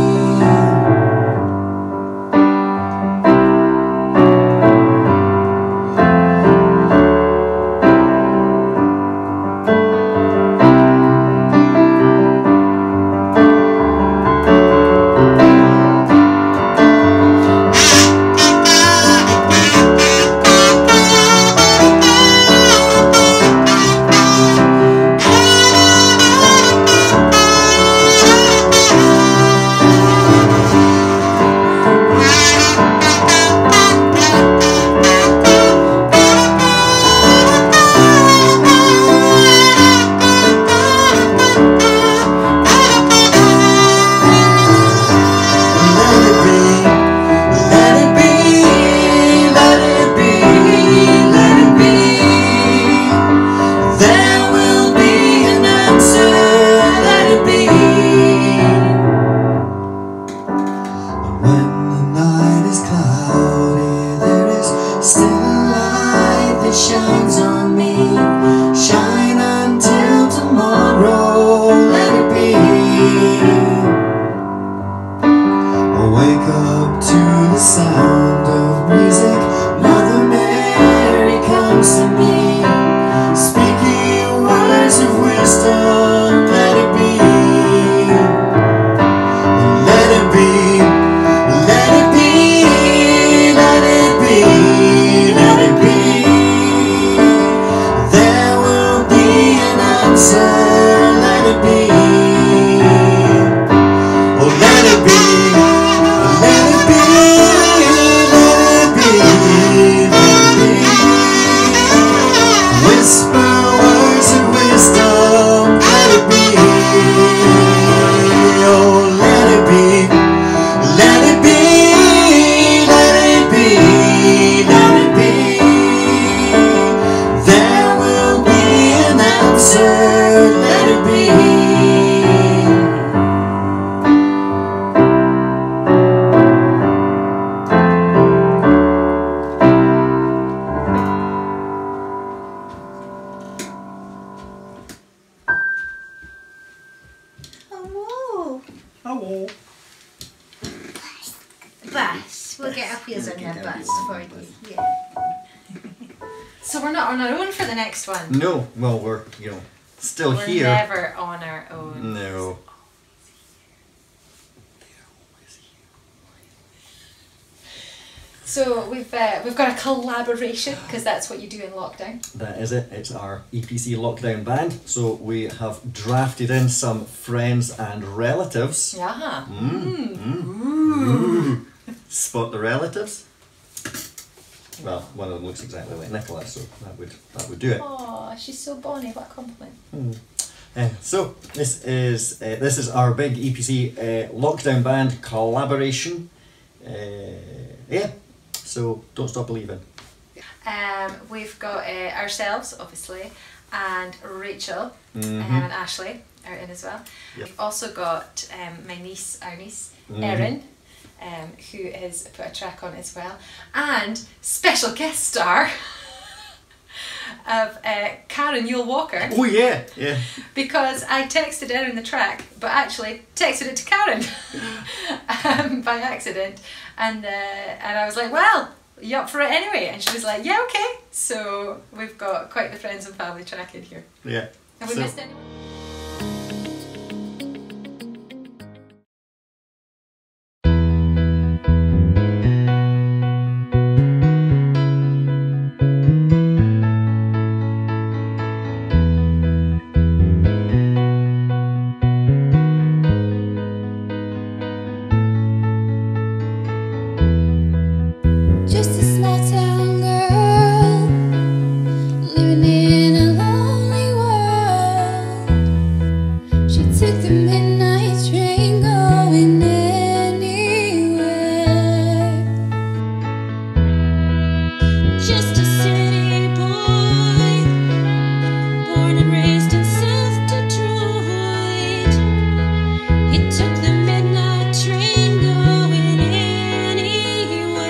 Shines on me, shine until tomorrow, let it be. Wake up to the sound of music, Mother Mary comes to me, speaking words of wisdom, let it be. Let it be, let it be, let it be, let it be. So we're not on our own for the next one. No, well, we're, you know, still We're here. never on our own. No. So we've uh, we've got a collaboration because that's what you do in lockdown. That is it. It's our E P C lockdown band. So we have drafted in some friends and relatives. Yeah. Mm. Mm. Ooh. Spot the relatives. Well, one of them looks exactly like Nicola, so that would that would do it. Oh, she's so bonny. What a compliment. Mm. Uh, so this is uh, this is our big E P C uh, lockdown band collaboration. Uh, yeah. So don't stop believing. Um, we've got uh, ourselves, obviously, and Rachel Mm-hmm. um, and Ashley are in as well. Yep. We've also got um, my niece, our niece, Mhm. Erin, um, who has put a track on as well, and special guest star of uh, Karen Yule Walker. Oh yeah, yeah. Because I texted Erin the track, but actually texted it to Karen um, by accident, and uh, and I was like, well, you up for it anyway? And she was like, yeah, okay. So we've got quite the friends and family track in here. Yeah. Have we So- missed anyone? Just a small town girl living in a lonely world. She took the midnight train going anywhere. Just a city boy, born and raised in South Detroit. He took the midnight train going anywhere.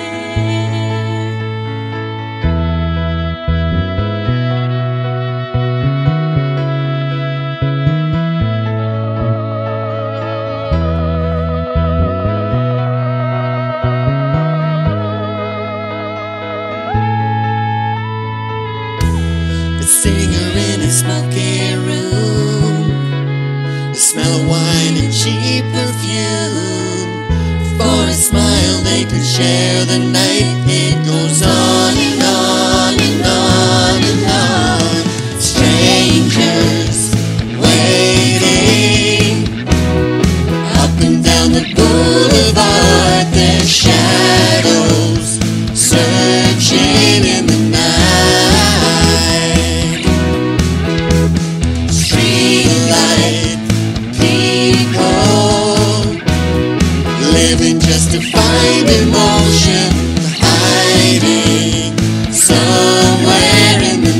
The singer in a smoky room, the smell of wine and cheap perfume. For a smile they could share the night. It goes on and on and on and on. Strangers waiting up and down the boulevard. Their shadows searching in the night. Streetlight people living just to find emotion, hiding somewhere in the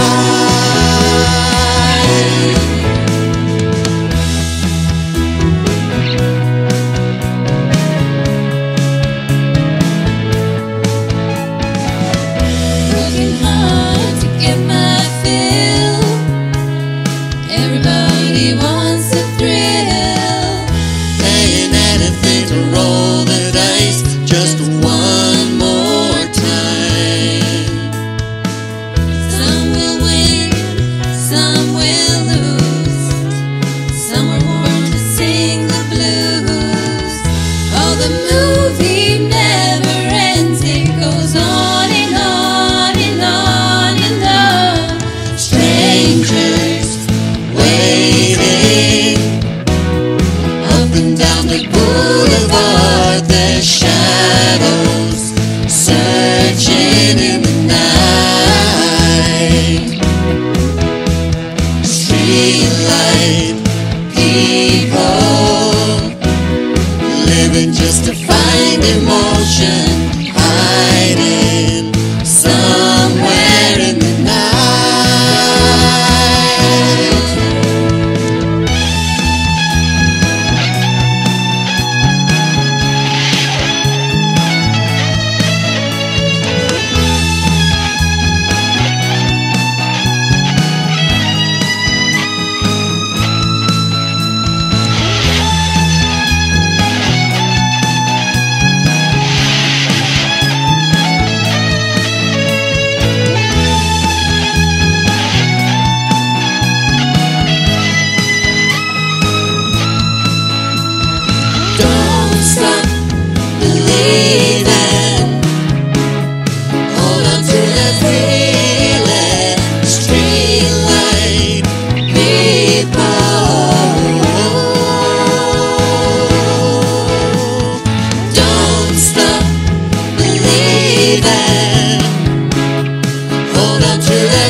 night. Working hard to get my fill. Everybody wants a thrill. Playing anything to roll the dice just one more time. Some will win, some will lose. Some are born to sing the blues. Oh, the movie never ends. It goes on and on and on and on.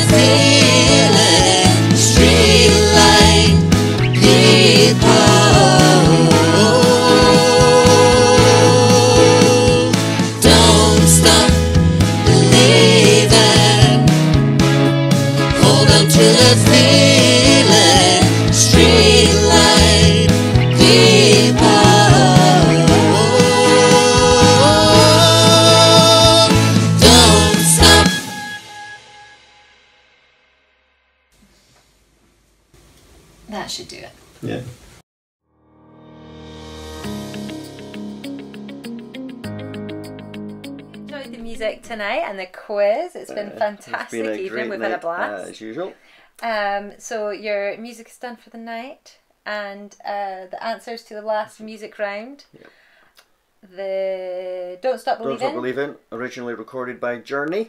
feeling, streetlight people. Don't stop believing. Hold on to the feeling, streetlight people. Don't stop. That should do it. Yeah. Enjoyed the music tonight and the quiz. It's been Uh, fantastic it's been a evening. great We've had a night, blast. uh, as usual. Um, so your music is done for the night, and uh, the answers to the last music round. Yep. The Don't Stop Don't Believing, Stop Believing, originally recorded by Journey.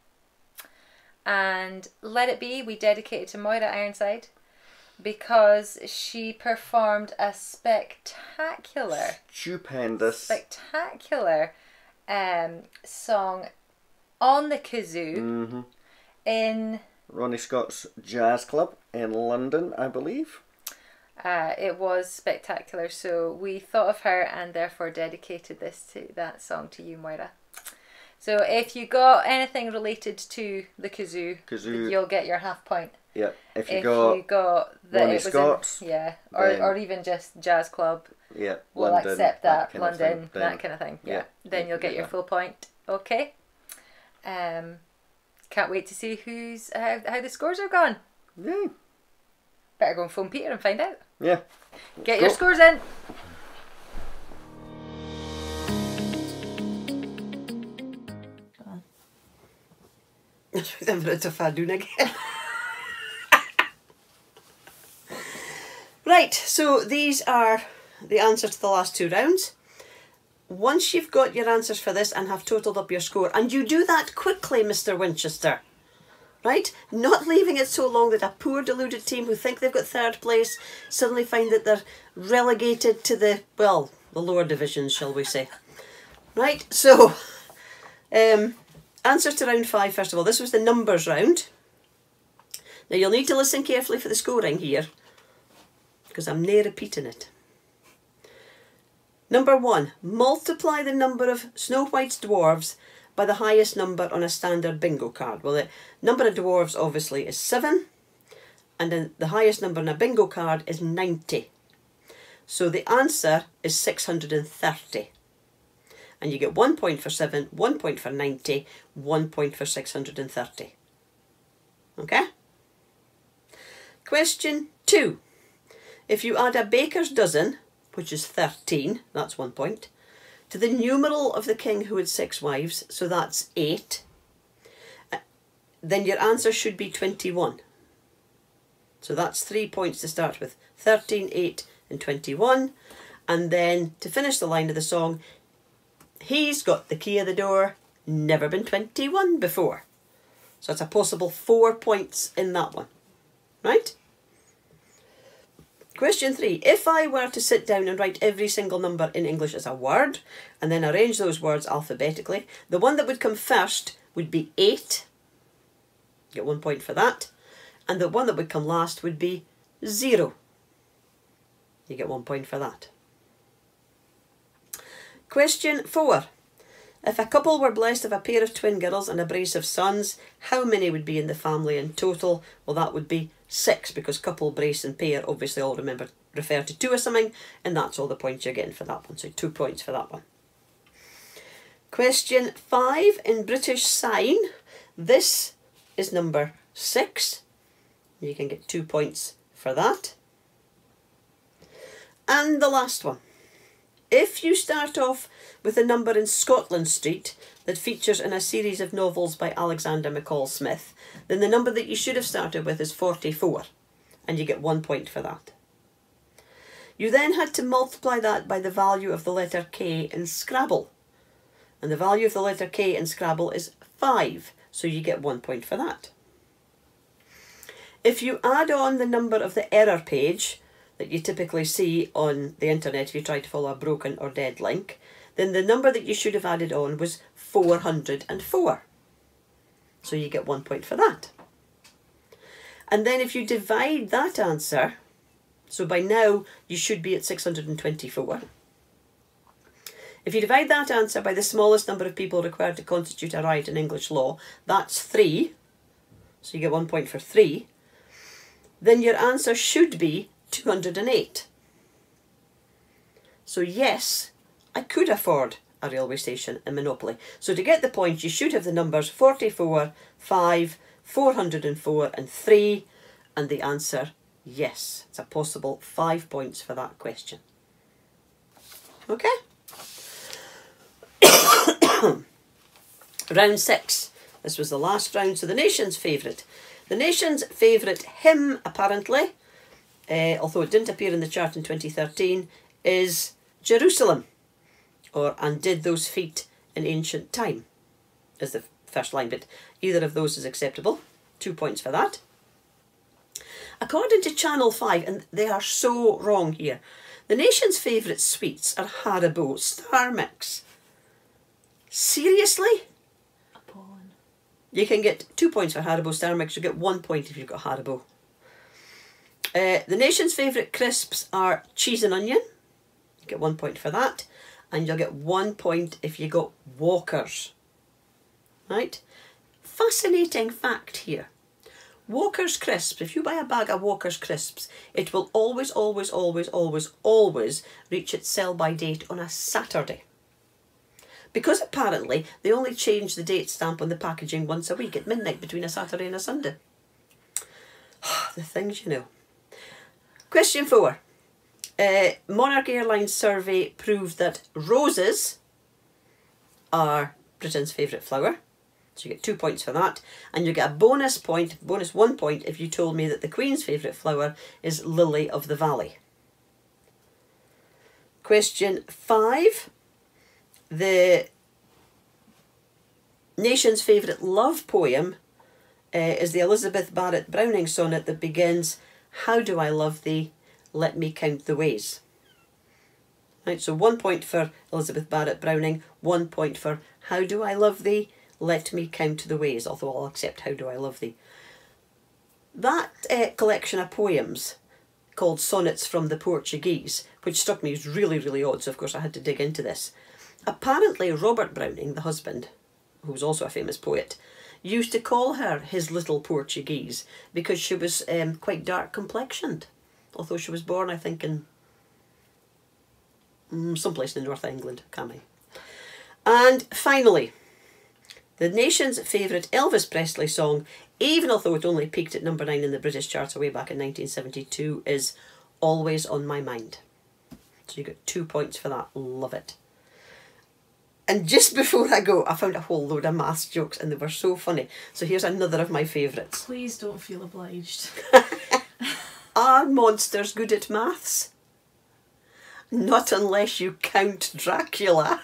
and Let It Be, we dedicated to Moira Ironside because she performed a spectacular, Stupendous. spectacular um, song on the kazoo hmm in. Ronnie Scott's Jazz Club in London, I believe. Uh, it was spectacular, so we thought of her and therefore dedicated this to that song to you, Moira. So if you got anything related to the kazoo, Kazoo. you'll get your half point. Yeah, if you if got, you got that Ronnie it was Scott's, in, yeah, or then- or even just jazz club, yeah, we'll London, accept that, kind of London, thing, then- that kind of thing. Yeah, yeah, then you you'll can get do your that. full point. Okay. Um, can't wait to see who's how how the scores are gone. Yeah, Better go and phone Peter and find out. yeah. Get go. your scores in. I'm about to fadoon again. Right, so these are the answers to the last two rounds. Once you've got your answers for this and have totalled up your score, and you do that quickly, Mister Winchester, right? Not leaving it so long that a poor deluded team who think they've got third place suddenly find that they're relegated to the, well, the lower divisions, shall we say. Right, so, um, answers to round five, first of all. This was the numbers round. Now you'll need to listen carefully for the scoring here, because I'm near repeating it. Number one, multiply the number of Snow White's dwarves by the highest number on a standard bingo card. Well, the number of dwarves obviously is seven, and then the highest number on a bingo card is ninety. So the answer is six hundred thirty. And you get one point for seven, one point for ninety, one point for six hundred thirty. Okay? Question two. If you add a baker's dozen, which is thirteen, that's one point, to the numeral of the king who had six wives, so that's eight, then your answer should be twenty-one. So that's three points to start with. thirteen, eight and twenty-one. And then to finish the line of the song, he's got the key of the door, never been twenty-one before. So it's a possible four points in that one. Right? Question three. If I were to sit down and write every single number in English as a word, and then arrange those words alphabetically, the one that would come first would be eight. Get one point for that. And the one that would come last would be zero. You get one point for that. Question four. If a couple were blessed with a pair of twin girls and a brace of sons, how many would be in the family in total? Well, that would be six, because couple, brace and pair obviously all remember refer to two or something, and that's all the points you're getting for that one. So two points for that one. Question five. In British sign, this is number six. You can get two points for that. And the last one. If you start off with a number in Scotland Street that features in a series of novels by Alexander McCall Smith, then the number that you should have started with is forty-four, and you get one point for that. You then had to multiply that by the value of the letter K in Scrabble, and the value of the letter K in Scrabble is five, so you get one point for that. If you add on the number of the error page that you typically see on the internet if you try to follow a broken or dead link, then the number that you should have added on was four hundred and four. So you get one point for that. And then if you divide that answer, so by now you should be at six hundred twenty-four. If you divide that answer by the smallest number of people required to constitute a right in English law, that's three, so you get one point for three, then your answer should be two hundred eight. So yes, I could afford a railway station in Monopoly. So to get the point, you should have the numbers forty-four, five, four hundred four and three, and the answer, yes. It's a possible five points for that question. Okay? Round six. This was the last round, so the nation's favourite. The nation's favourite hymn, apparently, uh, although it didn't appear in the chart in twenty thirteen, is Jerusalem, or and did those feet in ancient time, is the first line, but either of those is acceptable. Two points for that. According to Channel five, and they are so wrong here, the nation's favourite sweets are Haribo Star Mix. Seriously? Appalling. You can get two points for Haribo Star Mix. You get one point if you've got Haribo. Uh, the nation's favourite crisps are cheese and onion. You get one point for that. And you'll get one point if you got Walkers. Right? Fascinating fact here. Walker's crisps, if you buy a bag of Walker's crisps, it will always, always, always, always, always reach its sell-by date on a Saturday. Because apparently they only change the date stamp on the packaging once a week at midnight between a Saturday and a Sunday. The things you know. Question four. Uh, Monarch Airlines survey proved that roses are Britain's favourite flower. So you get two points for that. And you get a bonus point, bonus one point, if you told me that the Queen's favourite flower is lily of the valley. Question five. The nation's favourite love poem uh, is the Elizabeth Barrett Browning sonnet that begins, "How do I love thee, let me count the ways." Right, so one point for Elizabeth Barrett Browning, one point for "How do I love thee, let me count the ways," although I'll accept "How do I love thee." That uh, collection of poems called Sonnets from the Portuguese, which struck me as really, really odd, so of course I had to dig into this. Apparently Robert Browning, the husband, who was also a famous poet, used to call her his little Portuguese because she was um, quite dark complexioned, although she was born, I think, in um, someplace in North England, can't I? And finally, the nation's favourite Elvis Presley song, even although it only peaked at number nine in the British charts way back in nineteen seventy-two, is Always on My Mind. So you get two points for that. Love it. And just before I go, I found a whole load of maths jokes and they were so funny. So here's another of my favourites. Please don't feel obliged. Are monsters good at maths? Not unless you count Dracula.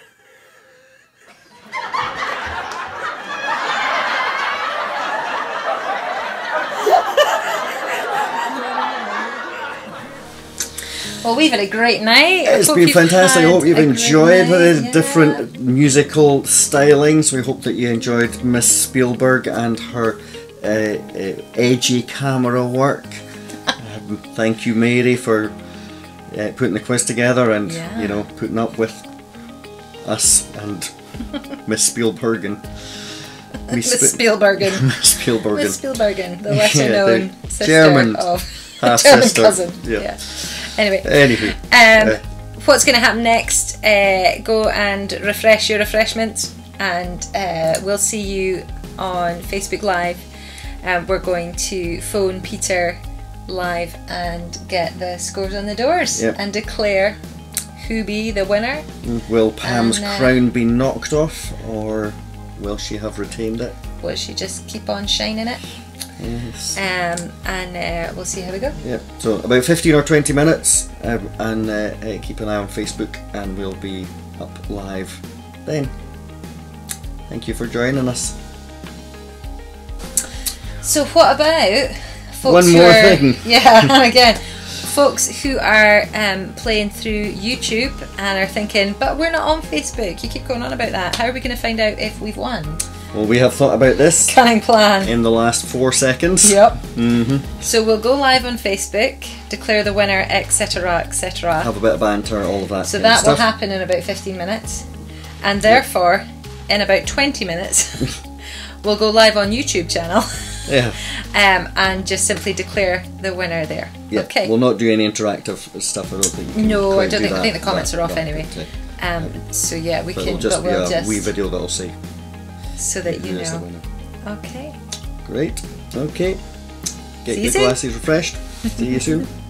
Well, we've had a great night. It's Hope been you've fantastic. I had hope you've a great enjoyed night, the yeah. different musical stylings. We hope that you enjoyed Miss Spielberg and her uh, uh, edgy camera work. um, thank you, Mary, for uh, putting the quiz together and Yeah. you know putting up with us and Miss Spielberg and Miss Spielbergen. Miss Spielberg. Miss Spielbergen, the lesser Yeah, known the sister German of half German sister. cousin. Yeah. Yeah. Anyway, Anywho, um, uh, what's going to happen next? Uh, go and refresh your refreshments, and uh, we'll see you on Facebook Live. Um, we're going to phone Peter live and get the scores on the doors Yep. and declare who be the winner. will Pam's and, uh, crown be knocked off, or will she have retained it? Will she just keep on shining it? Yes. Um, and uh, we'll see how we go. Yep. So about fifteen or twenty minutes, um, and uh, uh, keep an eye on Facebook, and we'll be up live then. Thank you for joining us. So what about folks One who more are, thing. Yeah, again, folks who are um, playing through YouTube and are thinking, but we're not on Facebook. You keep going on about that. How are we going to find out if we've won? Well, we have thought about this Cunning plan. in the last four seconds. Yep. Mm-hmm. So we'll go live on Facebook, declare the winner, et cetera, et cetera. Have a bit of banter, all of that. So kind of that will stuff. happen in about fifteen minutes. And therefore, in about twenty minutes, we'll go live on YouTube channel. Yeah. Um, and just simply declare the winner there. Yeah. Okay. We'll not do any interactive stuff. I don't think. You can No, I quite don't do think. I that, think the comments but- are off but- anyway. but, Um, so yeah, we but can. it'll just But be we'll a just wee video that'll say. so that you who's the know. winner. Okay. Great. Okay. Get See you your soon. glasses refreshed. See you soon.